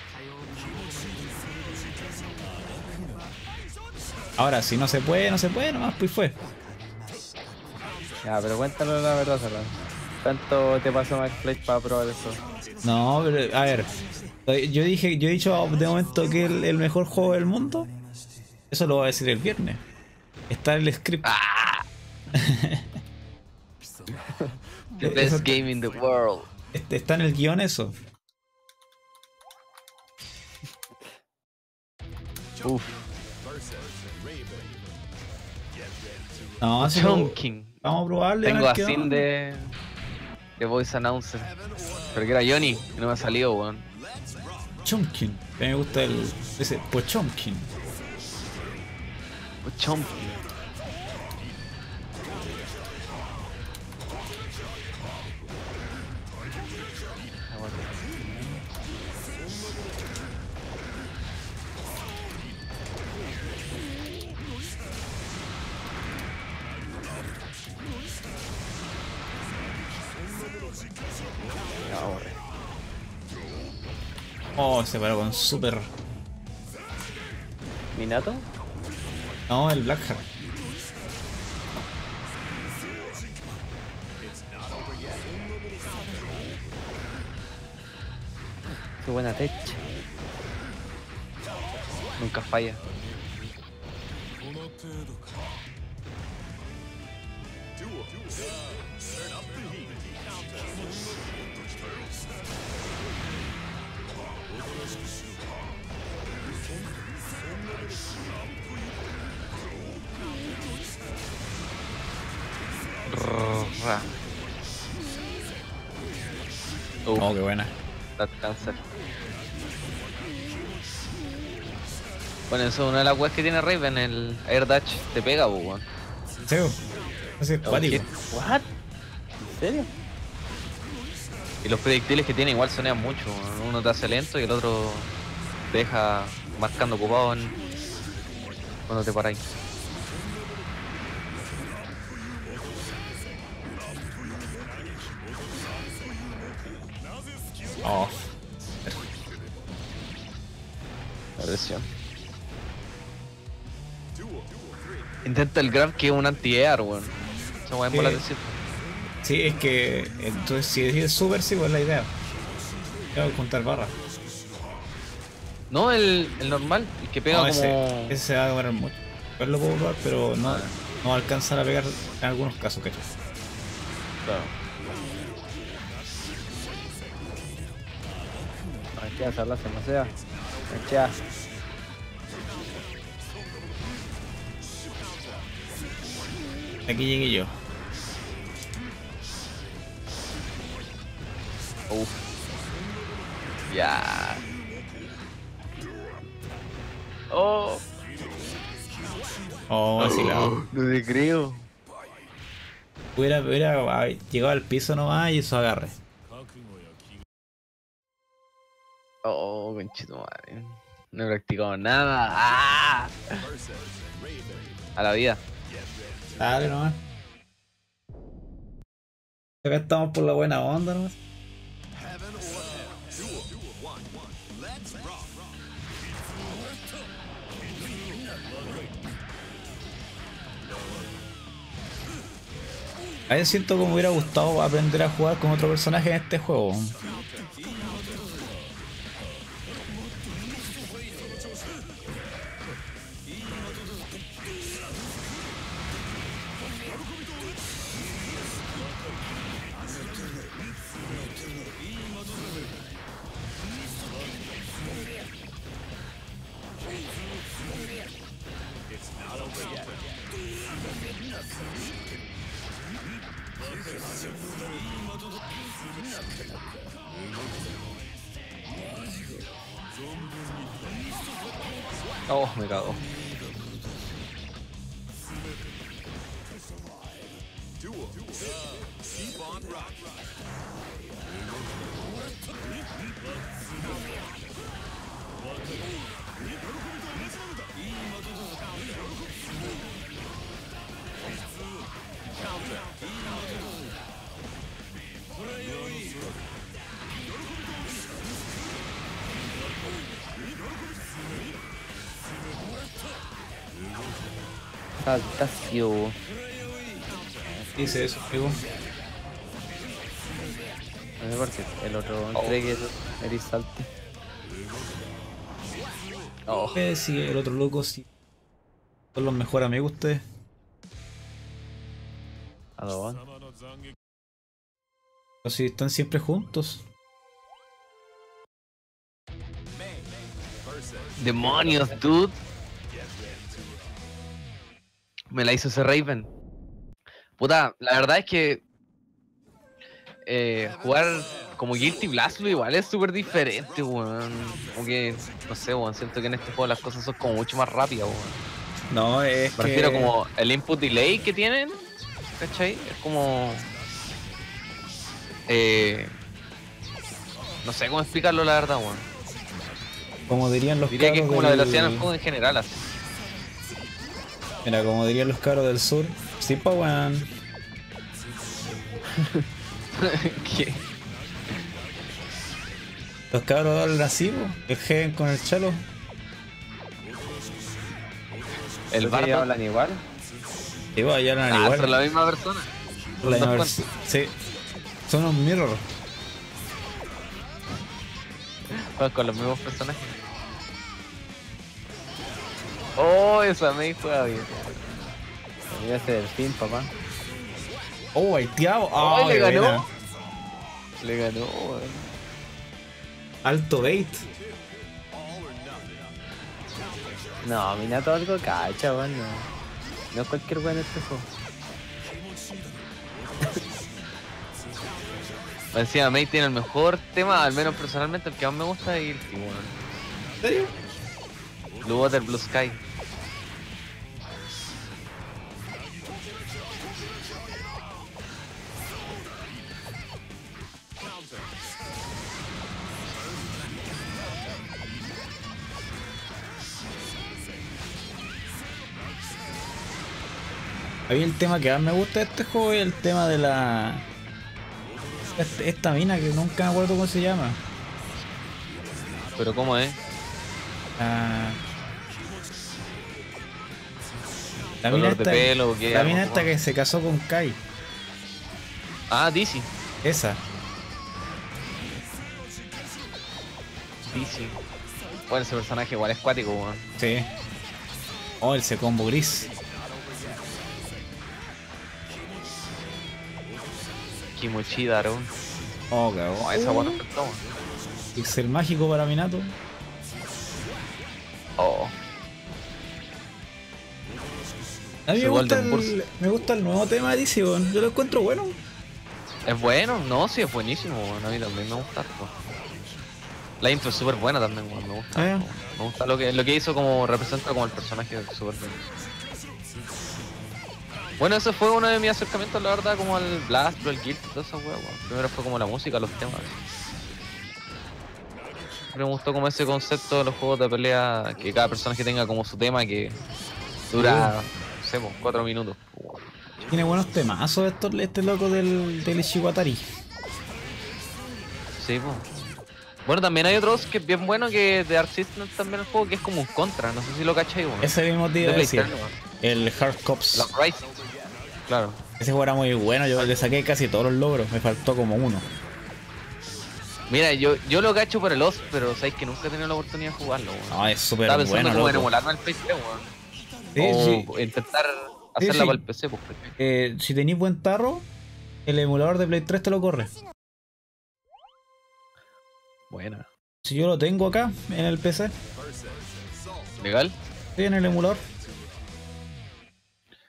Ahora, si no se puede, no se puede, nomás pues fue. Ya, pero cuéntalo la verdad, Salón. ¿Cuánto te pasó Max Play para probar eso? No, pero a ver. Yo dije, yo he dicho de momento que el, el mejor juego del mundo. Eso lo voy a decir el viernes. Está en el script. The Eso best está- game in the world. este- está en el guión eso. Uf, No, así no- Chonking. vamos a probarle. Tengo a a ver qué Sin onda. de. de voice announcer. Pero que era Johnny, y no me ha salido, weón. Chomkin. A mí me gusta el. Ese, pues Chomkin. Chonking. Oh, se paró con super. ¿Minato? No, el Blackheart. Qué buena tech. Nunca falla. Ra. Uf, Oh, qué buena. that cancer. Bueno, eso es una de las weas que tiene Raven, el Air Dash te pega, po, weón. Sí, ese es cuático. ¿What? ¿En serio? Y los proyectiles que tiene igual sonean mucho, weón. Uno te hace lento y el otro te deja marcando ocupado en... cuando te paráis. Oh, La presión. Intenta el grab que es un anti-air, weón. Esa weá es mola Sí. decir. sí, es que. Entonces, si decides super, sí, pues es la idea. Tengo que contar barras. No, el, el normal, el que pega No, como... ese, ese se va a demorar mucho. Pues lo puedo probar, pero no, no va a alcanzar a pegar en algunos casos, ¿cachai? Claro. Manchea, Salón, se no sea. Manchea. Aquí llegué yo. Uf. Ya. Oh. Oh, vacilado. No te creo. Hubiera, hubiera ah, llegado al piso nomás y eso agarre. Oh, conchito madre. No he practicado nada. ¡Ah! A la vida. Dale nomás. Acá estamos por la buena onda nomás. A veces siento como me hubiera gustado aprender a jugar con otro personaje en este juego. Oh, me cago. Duel. Keep on rocking. Saltacio. Dice eso, amigo. No sé por qué el otro Oh. cree que eres salte. Oh. Eh, sí, el otro loco sí. Son los mejores amigos ustedes. A dos. O si están siempre juntos. Demonios, dude. Me la hizo ese Raven. Puta, la verdad es que eh, jugar como Guilty Blastlo igual es súper diferente, weón. Como que, no sé, weón, siento que en este juego las cosas son como mucho más rápidas, weón. No, es Me que... refiero como el input delay que tienen, ¿cachai? Es como... Eh, no sé cómo explicarlo, la verdad, weón. Como dirían los Diría que es cabros como la del- velocidad del juego en general, así. Mira, como dirían los cabros del sur. Sí, pa' weón. ¿Qué? Los cabros hablan así, po. El Gen con el chalo. El ¿Los que bardo. hablan igual? Y va, ya hablan Ah, igual. son la misma persona. La misma Dos vers- sí. Son unos mirror. Juegan con los mismos personajes. Oh, esa me juega bien. Voy a hacer el fin, papá. Oh, haitiado. Oh, Ah, le qué ganó. buena. Le ganó, weón. Alto bait. No, Minato algo cacha, weón. No. No es cualquier weón en este juego. Encima Mei tiene el mejor tema, al menos personalmente el que más me gusta es el Guilty, weón. ¿En serio? Blue Water, Blue Sky. A mí el tema que más me gusta de este juego es el tema de la... este- Esta mina que nunca me acuerdo cómo se llama. Pero ¿cómo es? Ah, la Color mina de esta, pelo, ¿qué? la mina Algo, esta que se casó con Kai. Ah, Dizzy. Esa. Dizzy. Bueno, ese personaje igual es cuático, weón. Sí. Oh, ese combo gris. Kimochi Daro. Oh, cagó. Oh, esa weón no weón. Pixel mágico para Minato. Oh. A mí Su me gusta, Golden Burst. el, me gusta el nuevo tema de D C, weón. Yo lo encuentro bueno. Es bueno, no, sí, es buenísimo, weón. A mí también me gusta harto. La intro es súper buena también, weón. Me gusta. Eh. harto, weón. Me gusta lo que, lo que hizo como representa como el personaje súper bien. Bueno, ese fue uno de mis acercamientos, la verdad, como al Blast, al Guild y toda esa weá, weón. Primero fue como la música, los temas. Siempre me gustó como ese concepto de los juegos de pelea, que cada personaje tenga como su tema que dura, no sé, pues, cuatro minutos. Tiene buenos temazos estos, este loco del, del Ishiwatari. Sí, pues. Bueno, también hay otros que es bien bueno que de Arc System también el juego que es como un contra, no sé si lo cacháis, weón. Ese mismo te De iba a decir. PlayStation, weón. El Hard Cops. Los Rising. Claro. Ese juego era muy bueno. Yo le saqué casi todos los logros. Me faltó como uno. Mira, yo, yo lo cacho por el O S, pero sabéis que nunca he tenido la oportunidad de jugarlo, weón. No, es súper Estaba pensando bueno, como en loco. emularme el P C, weón. Sí, o sí. intentar Sí, hacerla sí. para el P C, pues. ¿cachai? Eh, si tenéis buen tarro, el emulador de Play tres te lo corre. Buena. Si yo lo tengo acá, en el P C, ¿Legal? sí, en el emulador.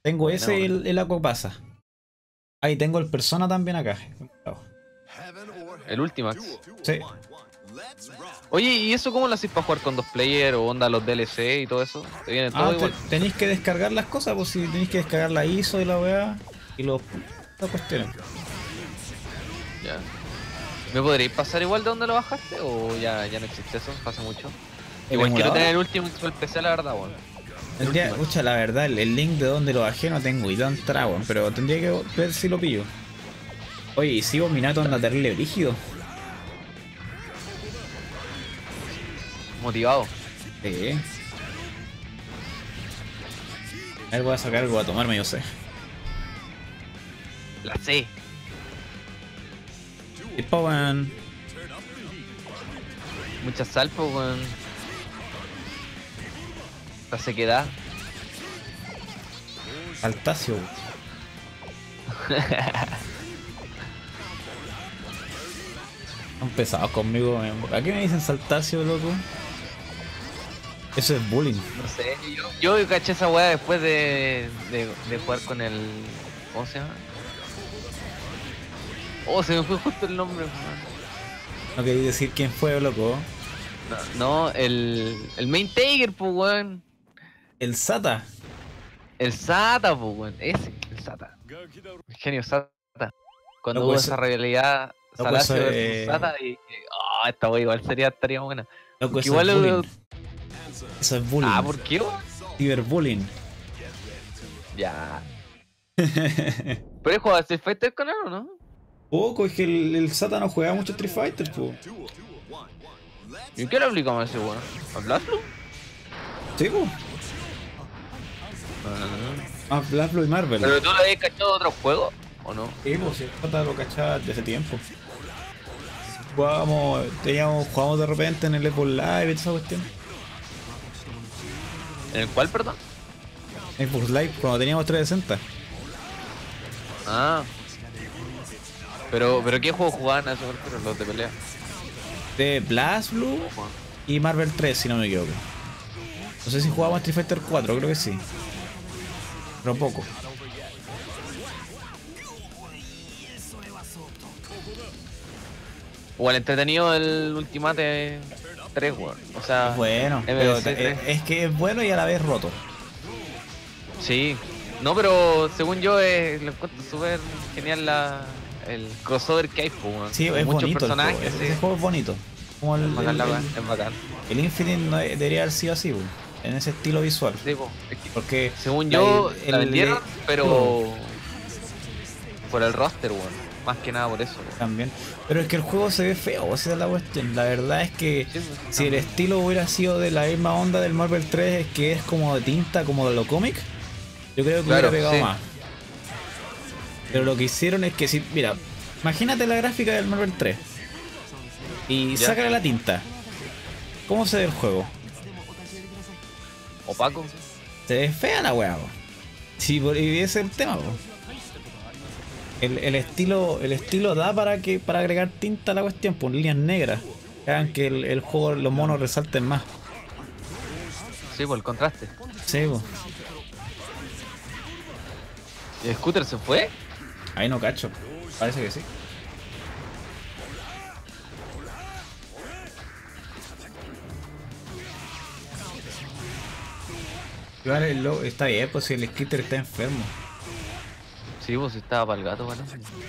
Tengo ese y bueno. el, el Aqua pasa. Ahí tengo el Persona también acá. Heaven or El Ultimax. Sí. let's rock. Oye, ¿y eso cómo lo haces para jugar con dos player o onda los D L C y todo eso? ¿Te viene todo Ah, te- igual? tenéis que descargar las cosas, pues si tenéis que descargar la I S O y la weá y los las cuestiones. Ya. ¿Me podréis pasar igual de donde lo bajaste o ya, ya no existe eso? Pasa mucho. ¿El Igual quiero emulador? tener el último el P C, la verdad, weón. Tendría, último. escucha, la verdad, el, el link de donde lo bajé no tengo idea dónde estará, weón, pero tendría que ver si lo pillo. Oye, y sigo Minato anda terrible brígido. Motivado. Sí. A ver, voy a sacar algo a tomarme, yo sé. La C. Y pa, weón. Mucha sal, pues, weón. La sequedad. Saltacio. Han pesados conmigo. weón. ¿A qué me dicen saltacio, loco? Eso es bullying. No sé, yo, yo caché esa weá después de, de, de jugar con el... ¿Cómo se llama? Oh, se me fue justo el nombre, weón. No quería decir quién fue, loco. No, no, el, el main Tiger, pues, weón. El Sata. El Sata, pues, weón. Ese, el Sata. El genio Sata. Cuando Loco, hubo eso- esa rivalidad, loco, Salacio eso versus es- Sata, y... y- Oh, esta weá igual sería, estaría buena. Loco, Porque eso igual... es el- bullying. Eso es bullying. Ah, ¿por qué, weón? Ciberbullying. Ya. ¿Pero jugaba Street Fighter con él o no? Poco, es que el, el Sata no juega mucho Street Fighter, po. ¿Y qué le aplicamos a ese weón? ¿A Blastblue? Sí, po. Ah, Blastblue y Marvel. ¿Pero tú lo habías cachado de otro juego? ¿O no? Sí, pues el Sata lo cachaba desde ese tiempo. Jugábamos, teníamos, jugábamos de repente en el Xbox Live y toda esa cuestión. ¿En el cual, perdón? Xbox Live cuando teníamos trescientos sesenta. Ah. Pero, pero ¿qué juego jugaban a eso? Pero los de pelea. De BlazBlue y Marvel tres, si no me equivoco. No sé si jugábamos Street Fighter cuatro, creo que sí. Pero poco. O el entretenido el Ultimate tres, weón. O sea, Es bueno, M pero V C es, tres. es que es bueno y a la vez roto. Sí. No, pero según yo eh, lo encuentro súper genial la, el crossover que hay, pues, weón. Sí, Con es muchos bonito el juego. personajes, Ese sí. juego es bonito. Como el, Es bacán, el, la el- weá, es bacán. el Infinite no es- debería haber sido así, weón, en ese estilo visual. Sí, po. Es que, Porque según la- yo, el- la el- vendieron, el- pero por el roster, weón. Más que nada por eso, weón. también. Pero es que el juego se ve feo, esa es la cuestión. La verdad es que Sí, pues, si el estilo hubiera sido de la misma onda del Marvel tres, es que es como de tinta, como de lo cómic, yo creo que Claro, hubiera pegado sí. más. Pero lo que hicieron es que si, mira, imagínate la gráfica del Marvel tres y Ya. sácale la tinta. ¿Cómo se ve el juego? Opaco. Se ve fea la weá, po. Sí, por- y ese es el tema, po. El, el estilo, el estilo da para que para agregar tinta a la cuestión, por líneas negras, que hagan que el, el juego, los monos resalten más. Sí, por el contraste. Sí, po. ¿Y el Scooter se fue? Ahí no cacho. Parece que sí. Igual el lo- está bien, pues si el Skitter está enfermo. Sí, pues estaba para el gato, ¿vale?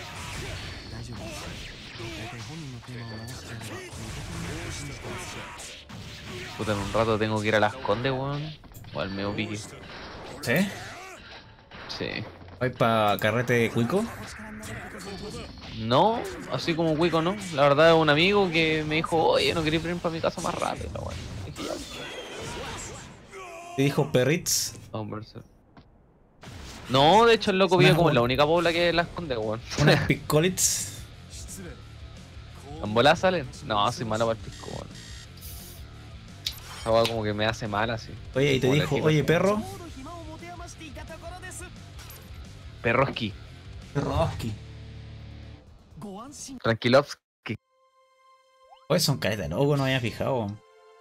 Puta, en un rato tengo que ir a las Condes, weón. O al medio pique. ¿Sí? Sí. ¿Vais para carrete de cuico? No, así como Wico, ¿no? La verdad es un amigo que me dijo, oye, no quería ir para mi casa más rápido, weón. Dije, ya, Te dijo Perritz. vamos a conversar. No, de hecho el loco Una vive como en la jo- única pobla que las Condes, weón. Unas piscolits. ¿En bolas salen? No, soy malo para el pisco, weón. Esa weá como que me hace mal así. Oye, y te Como la dijo, tipa. oye perro. Perroski. Perroski. Tranquilovski. Oye, son caras de loco, no había fijado.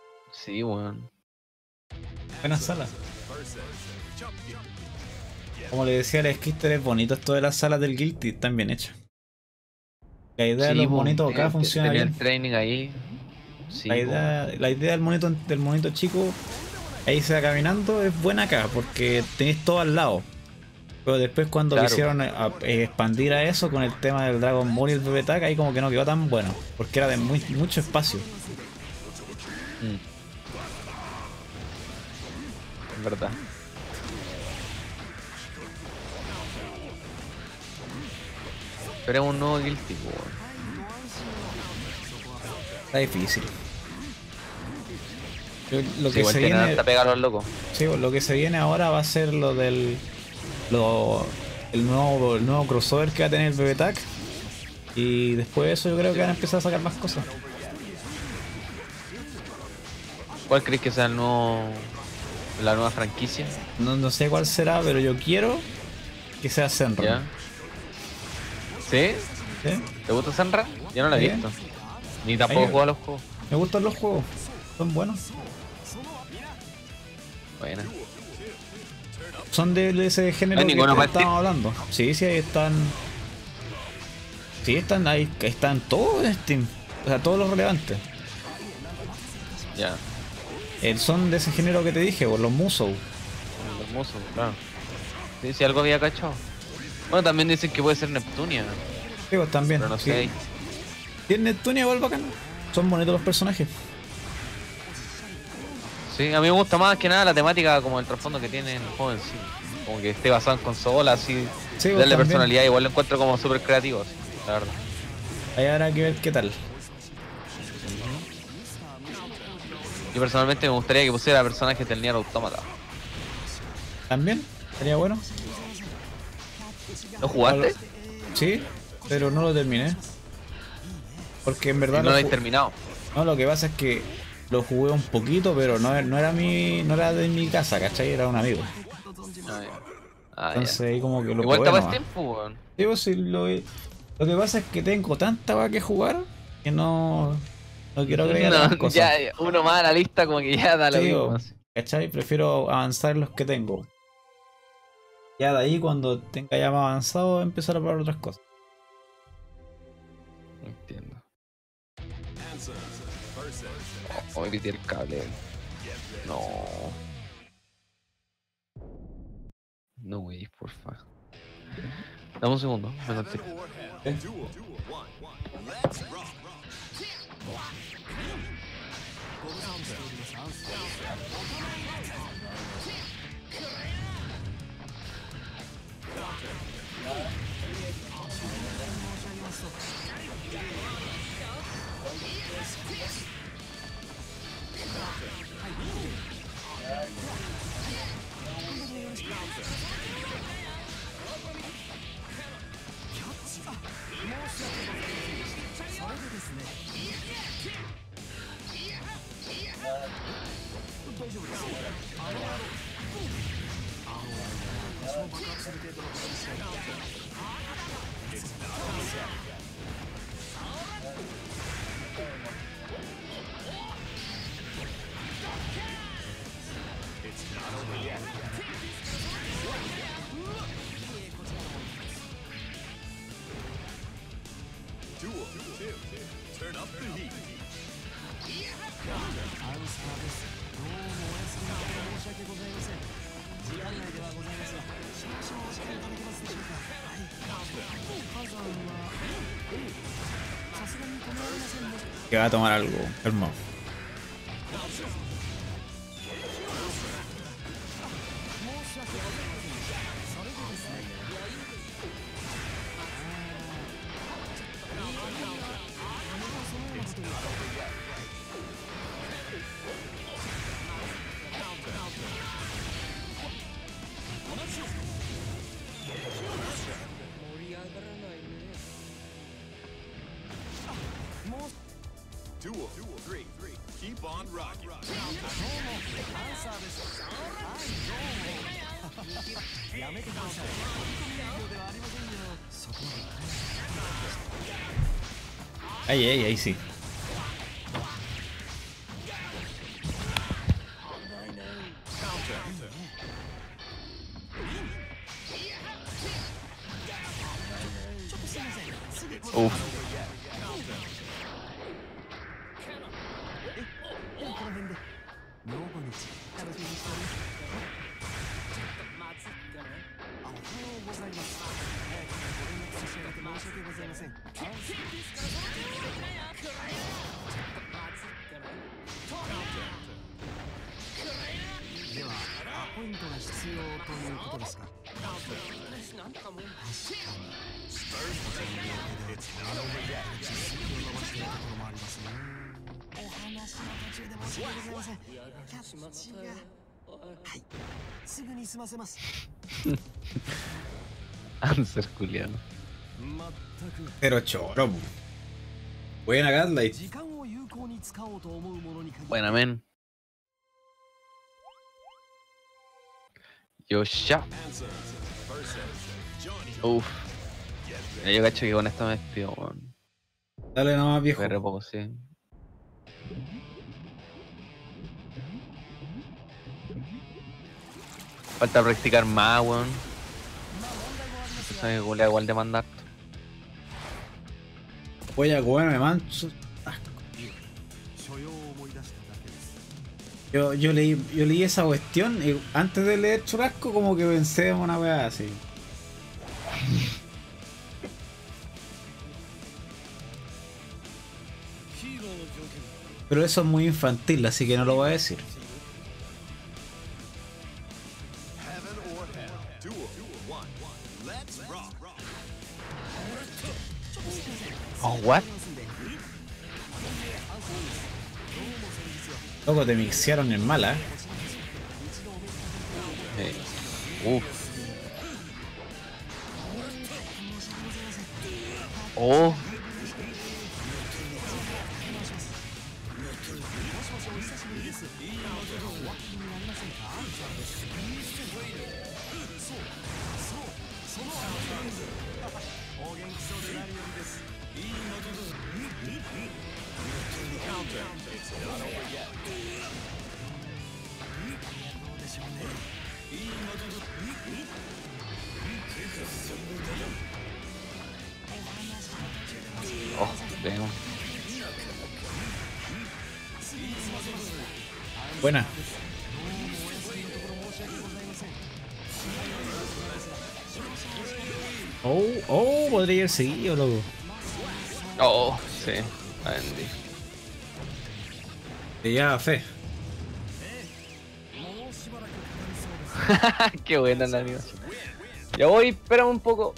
Sí, weón. Buena sala. Como le decía el Skister, es bonito esto de las salas del Guilty, están bien hechas. La idea de Sí, los po, monitos tenía- acá funciona tenía bien. el training ahí. Sí, La po, idea, la idea del monito, del monito chico, ahí se va caminando, es buena acá, porque tenéis todo al lado. Pero después cuando Claro. quisieron a- a- expandir a eso con el tema del Dragon Ball y el B B T A C, ahí como que no quedó tan bueno, porque era de muy, mucho espacio. Mm. Es verdad. Pero es un nuevo Guilty, po, weón. Está difícil. Yo- Lo Sí, que igual se tienen viene, harta pega a los locos. sí, lo que se viene ahora va a ser lo del lo, el nuevo el nuevo crossover que va a tener el B B T A C. Y después de eso yo creo que van a empezar a sacar más cosas. ¿Cuál crees que sea el nuevo, la nueva franquicia? No, no sé cuál será, pero yo quiero que sea Senran. ¿Ya? ¿Sí? ¿Sí? ¿Te gusta Senra? Yo no la he Sí. visto. Ni tampoco he Ahí- jugado a los juegos. Me gustan los juegos, son buenos. Buena. Son de, de ese género ¿Hay que ninguno te más estábamos hablando. Sí, sí, ahí están. Sí, están ahí, ahí están todos en Steam. O sea, todos los relevantes. Ya. El son de ese género que te dije, por los Musou. Los hermosos, claro. Sí, si algo había cachado. Bueno, también dicen que puede ser Neptunia. Sí, pues también. Pero no sí. sé ahí. Tiene Neptunia igual bacán. Son bonitos los personajes. Sí, a mí me gusta más que nada la temática como el trasfondo que tiene el juego en sí. Como que esté basado en consola, así. Sí, pues, darle también. personalidad, igual lo encuentro como súper creativo, así, la verdad. Ahí habrá que ver qué tal. Yo personalmente me gustaría que pusiera personajes del Nier Automata. También, sería bueno. ¿Lo jugaste? Sí, pero no lo terminé. Porque en Y verdad no lo lo he ju- terminado. no, lo que pasa es que lo jugué un poquito, pero no, no era mi, no era de mi casa, ¿cachai? Era un amigo. Ah, ya. Ah, ya. Entonces ahí como que lo Igual probé estaba nomás. tiempo, weón. Sí, pues, sí, lo, lo que pasa es que tengo tanta va que jugar que no, no quiero agregar No, más cosas. ya, uno más a la lista como que ya da lo Sí, mismo. o- así. ¿cachai? Prefiero avanzar en los que tengo. Ya de ahí cuando tenga ya más avanzado empezar a probar otras cosas. Entiendo. Oh, hoy pité el cable. No. No, wey, porfa. Dame un segundo, me conecto. Turn up the heat. Que va a tomar algo, hermano. Duel. Three. Three. Keep on rocking. Ahí, ahí, ahí sí. Uf. Answer, Juliano. Pero choro, po. Buena Godlight. Buena, men. Yo ya. Uf. Ya yo cacho que con esto me despido, weón. Dale nomás, viejo. Fue re poco, sí. Falta practicar más, weón. Sabes que culea igual de mandar. Voy a comerme manso. Yo, yo, leí, yo leí esa cuestión y antes de leer churrasco como que pensé en una weá así. Pero eso es muy infantil, así que no lo voy a decir. Oh, what? Loco, te mixearon en mala, ¿eh? Eh, Uf. Oh. Oh, damn. Buena. Oh, oh, podría haber seguido, loco. Oh, sí. Andy. Te lleva fe. Qué buena la animación. Ya voy, espera un poco.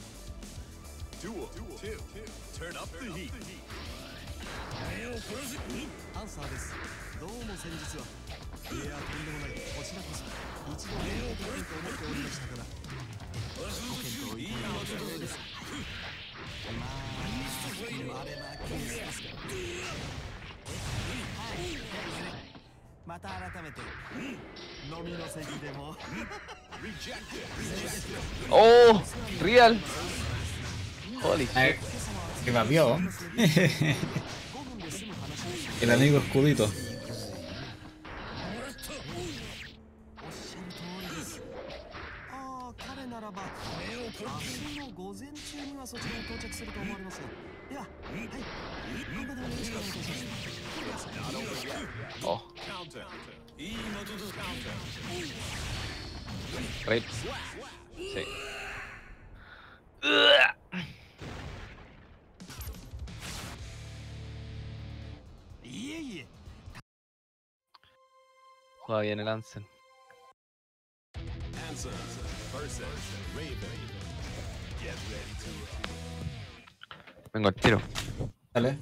Oh, real. Holy shit. Que papió. El amigo escudito. Oh. Rape. Sí. Juega bien el Ansel. Vengo al tiro. Dale.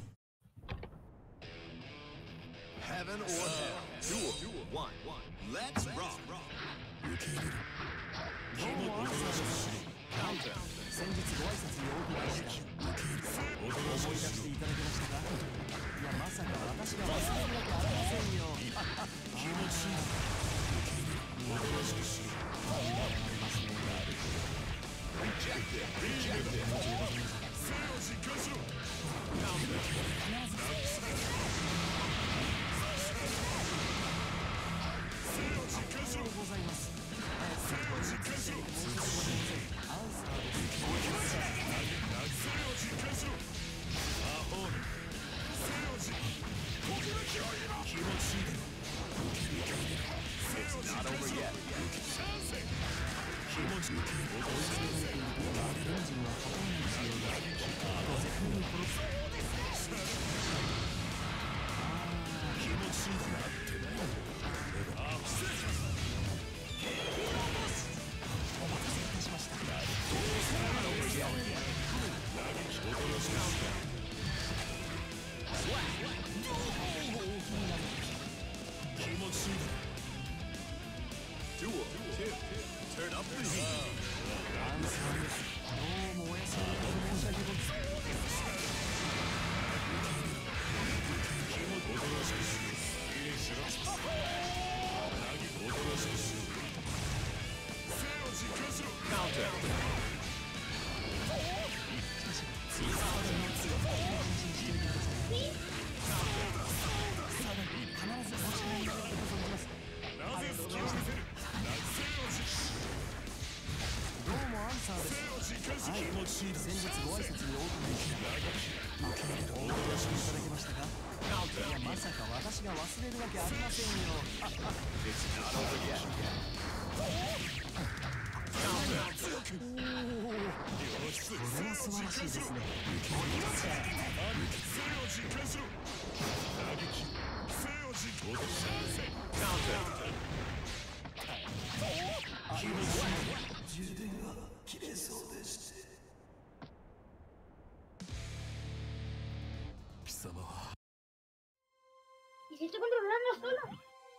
¿Y si estoy controlando solo?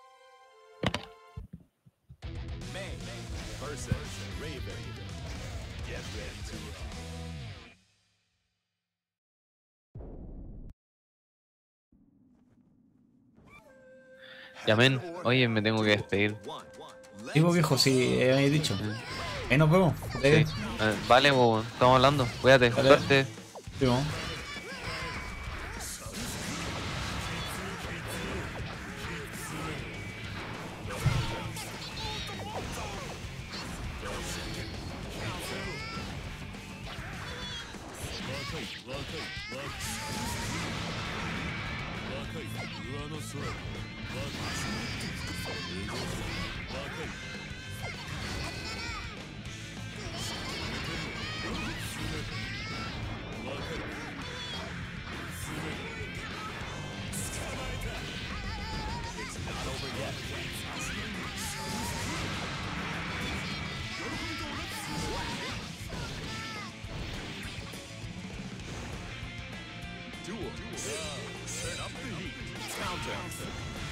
May versus Raven. Get ready to rock. Ya, men, oye, me tengo que despedir. Digo viejo, si habéis dicho. Ahí nos vemos. Sí. Eh, Eh, vale, pues, estamos hablando. Cuídate, Vale. suerte. sí, vamos. Duel. Turn up the heat. Counter.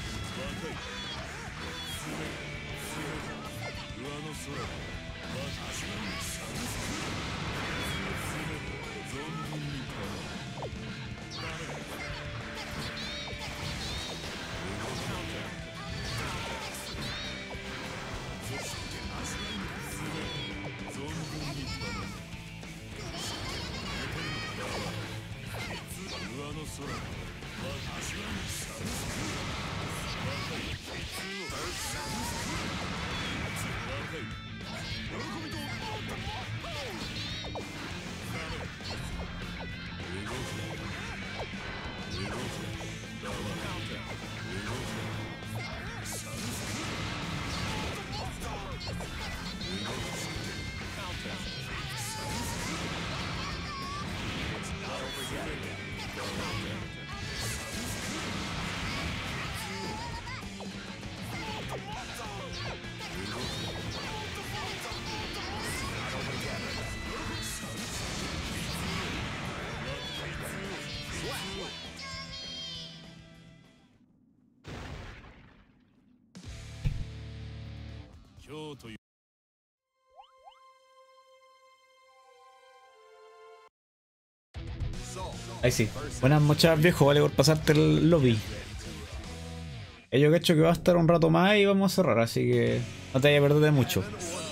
Ahí sí. Buenas noches viejo, vale por pasarte el lobby. Eh, Yo cacho que va a estar un rato más y vamos a cerrar, así que no te vayas a perder de mucho.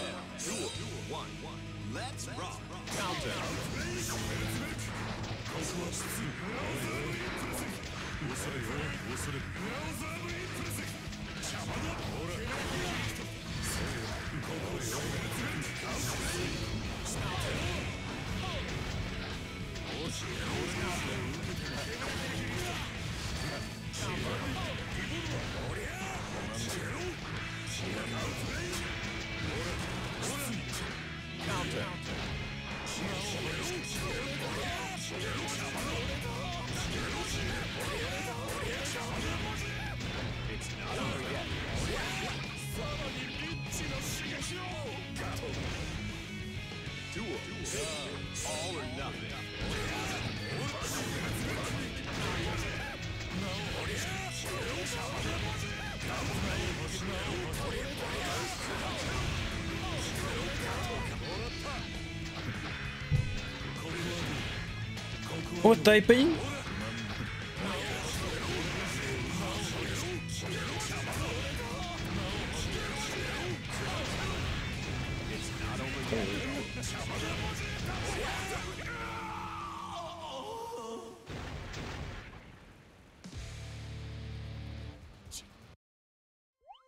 Let's rock. Counter. Duel. All or nothing. ¿Cómo estáis, Peña?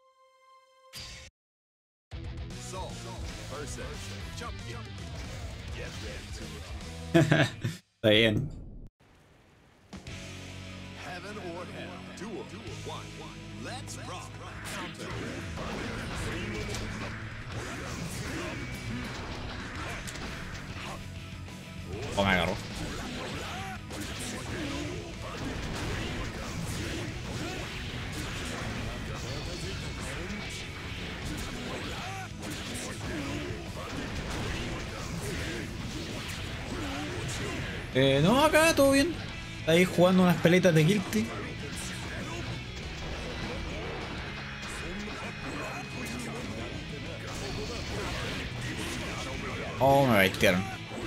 Soul versus Chunky. Está bien. Heaven or hell. Duel. One. Let's rock. Counter. Oh, me agarró. Eh, no, acá todo bien. Está ahí jugando unas peletas de Guilty. Oh, me baitearon.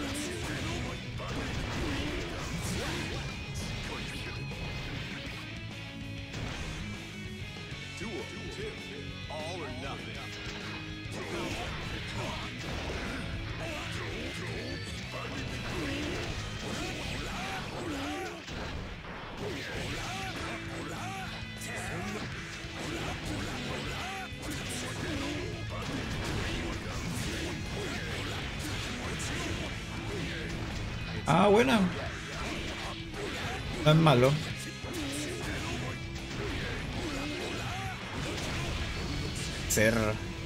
Duel. Two. All or nothing. Ah, buena. No es malo. Ser.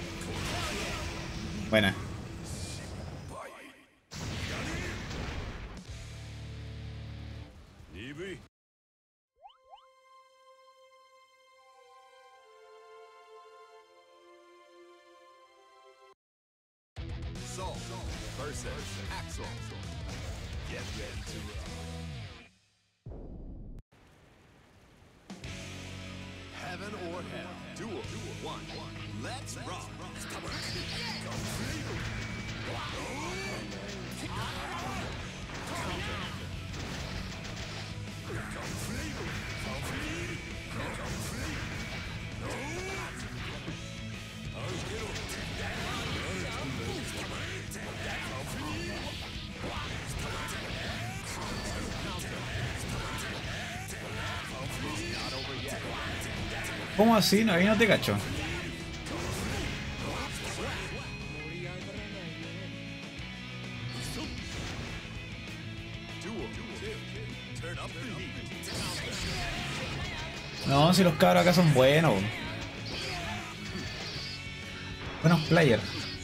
Buena. Soul versus Axel. Get ready to rock. Heaven or hell. Duel. One. Let's rock. ¿Cómo así? No, ahí no te cacho. No, si los cabros acá son buenos. Buenos players.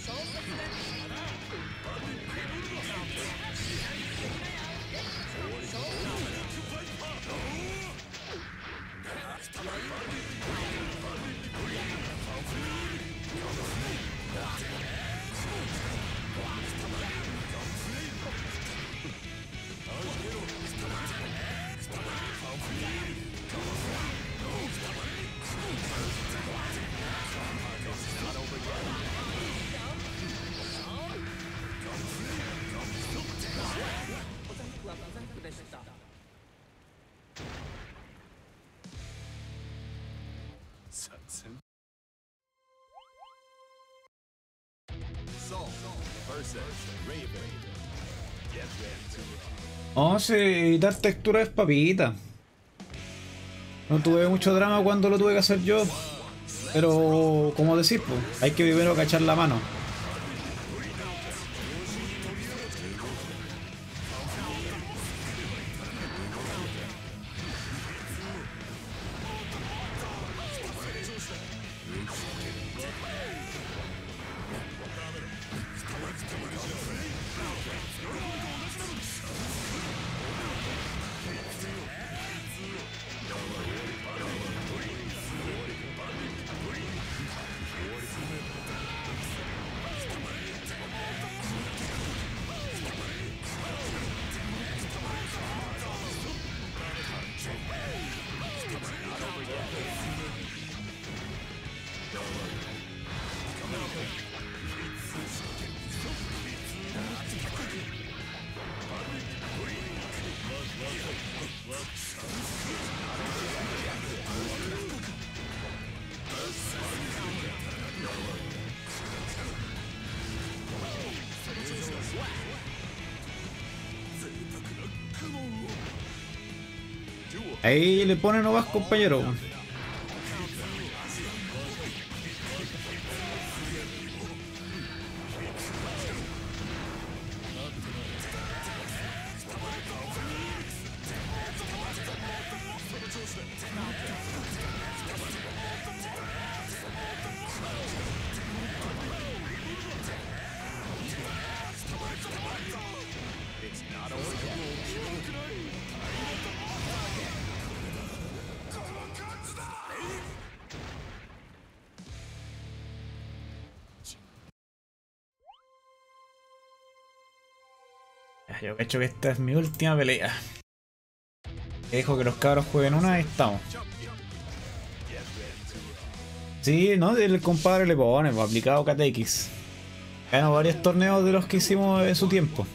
Soul versus Raven. Get ready to rock. No, si editar textura es papita. No tuve mucho drama cuando lo tuve que hacer yo. Pero, como decís, pues, hay que primero cachar la mano. Ahí le pone nomás, compañero. yo cacho que esta es mi última pelea. Dejo que los cabros jueguen una y estamos. Sí, ¿no? El compadre le pone, pues, aplicado K T X. Ganó varios torneos de los que hicimos en su tiempo.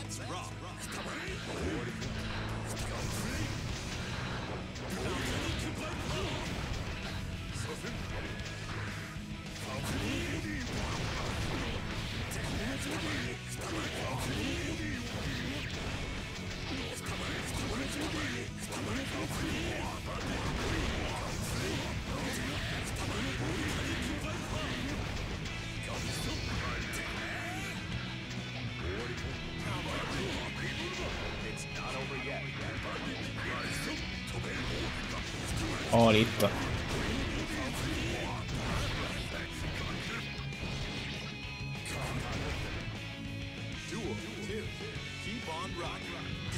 Oh, listo. Duel two. Keep on rocking.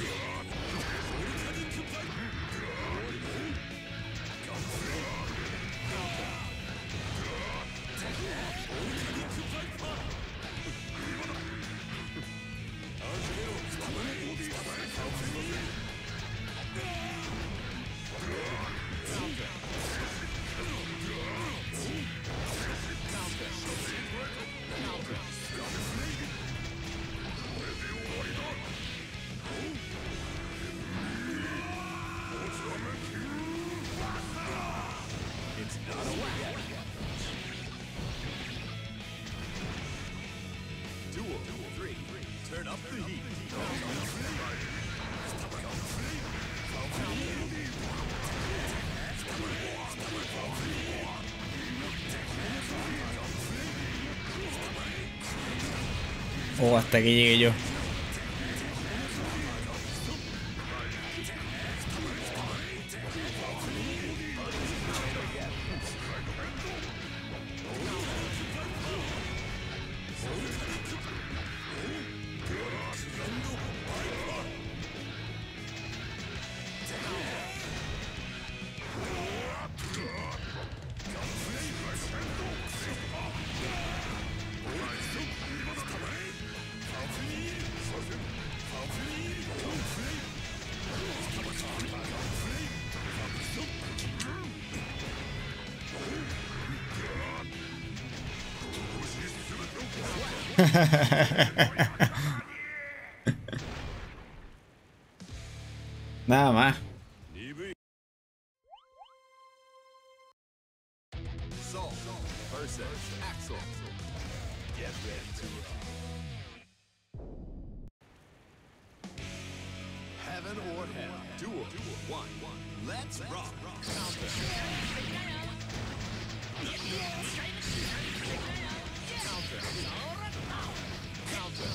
Duel three. Turn up the heat. Oh, hasta que llegue yo. Nada más. Soul versus Axel. Get ready to Heaven or hell. Duel one. Let's rock. Counter. Counter.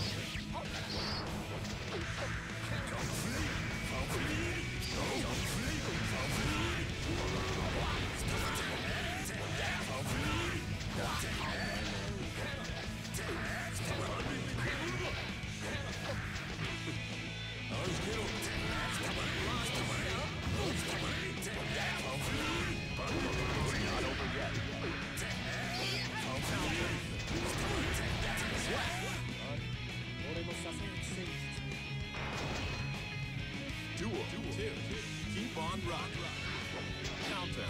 Duel two. Keep on rocking. Counter.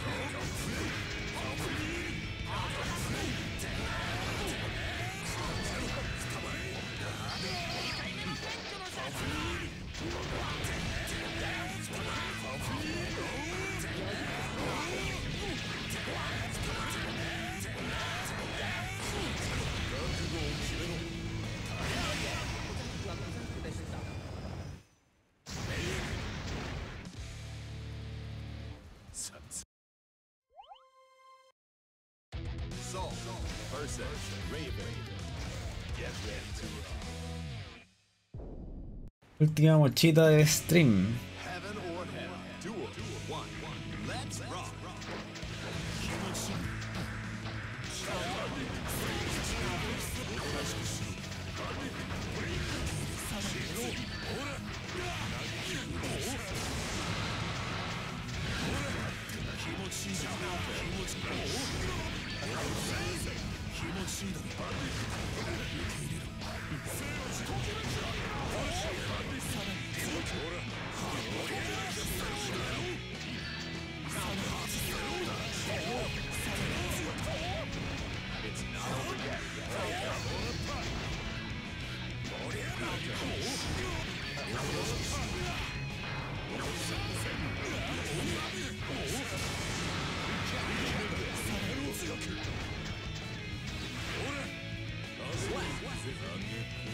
Soul versus Raven. Get ready to Última mochita de stream. Heaven or hell. Duel one. Let's rock.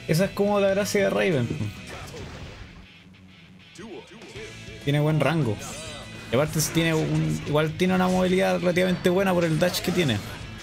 Esa es como la gracia de Raven. Tiene buen rango. Y aparte tiene un, igual tiene una movilidad relativamente buena por el dash que tiene.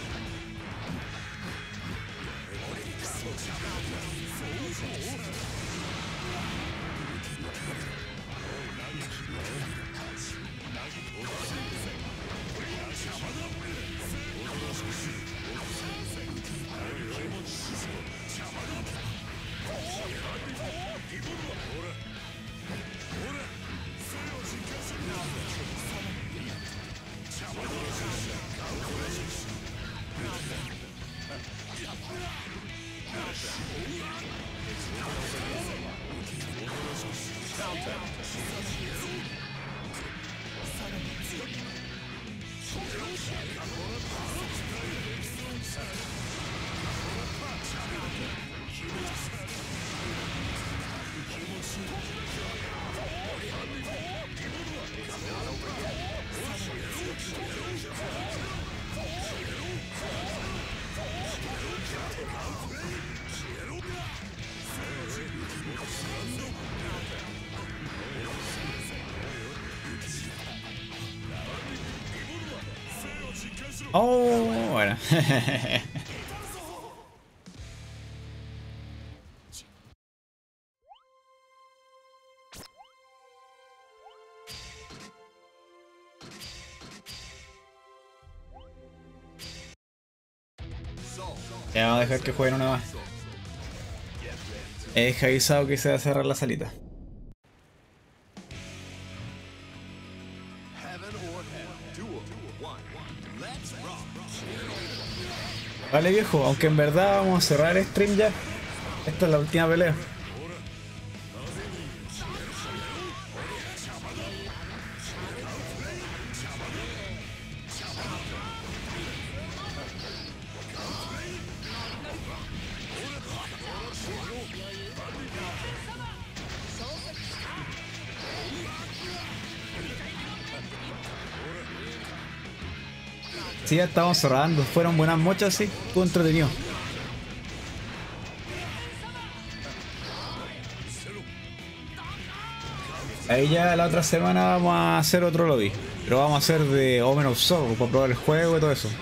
Oh, bueno. Ya vamos a dejar que jueguen una más. He avisado que se va a cerrar la salita. Vale viejo, aunque en verdad vamos a cerrar el stream ya. Esta es la última pelea. Sí, ya estamos cerrando. Fueron buenas mochas, sí. Estuvo entretenido. Ahí ya la otra semana vamos a hacer otro lobby. Pero vamos a hacer de Omen of Sorrow para probar el juego y todo eso.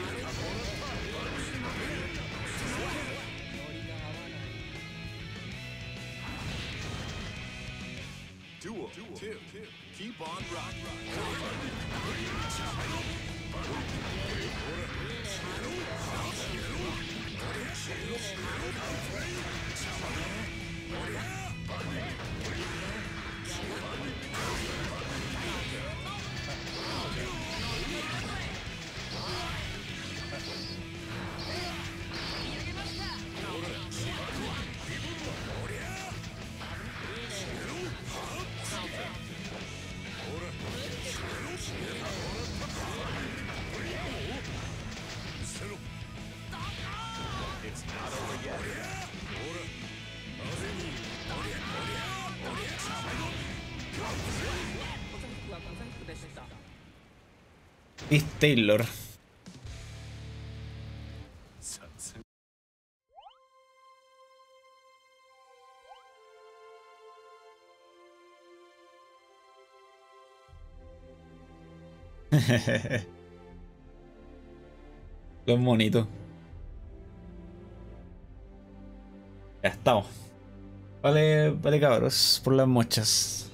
Is Taylor. Los monitos. Ya estamos. Vale, vale cabros, por las mochas.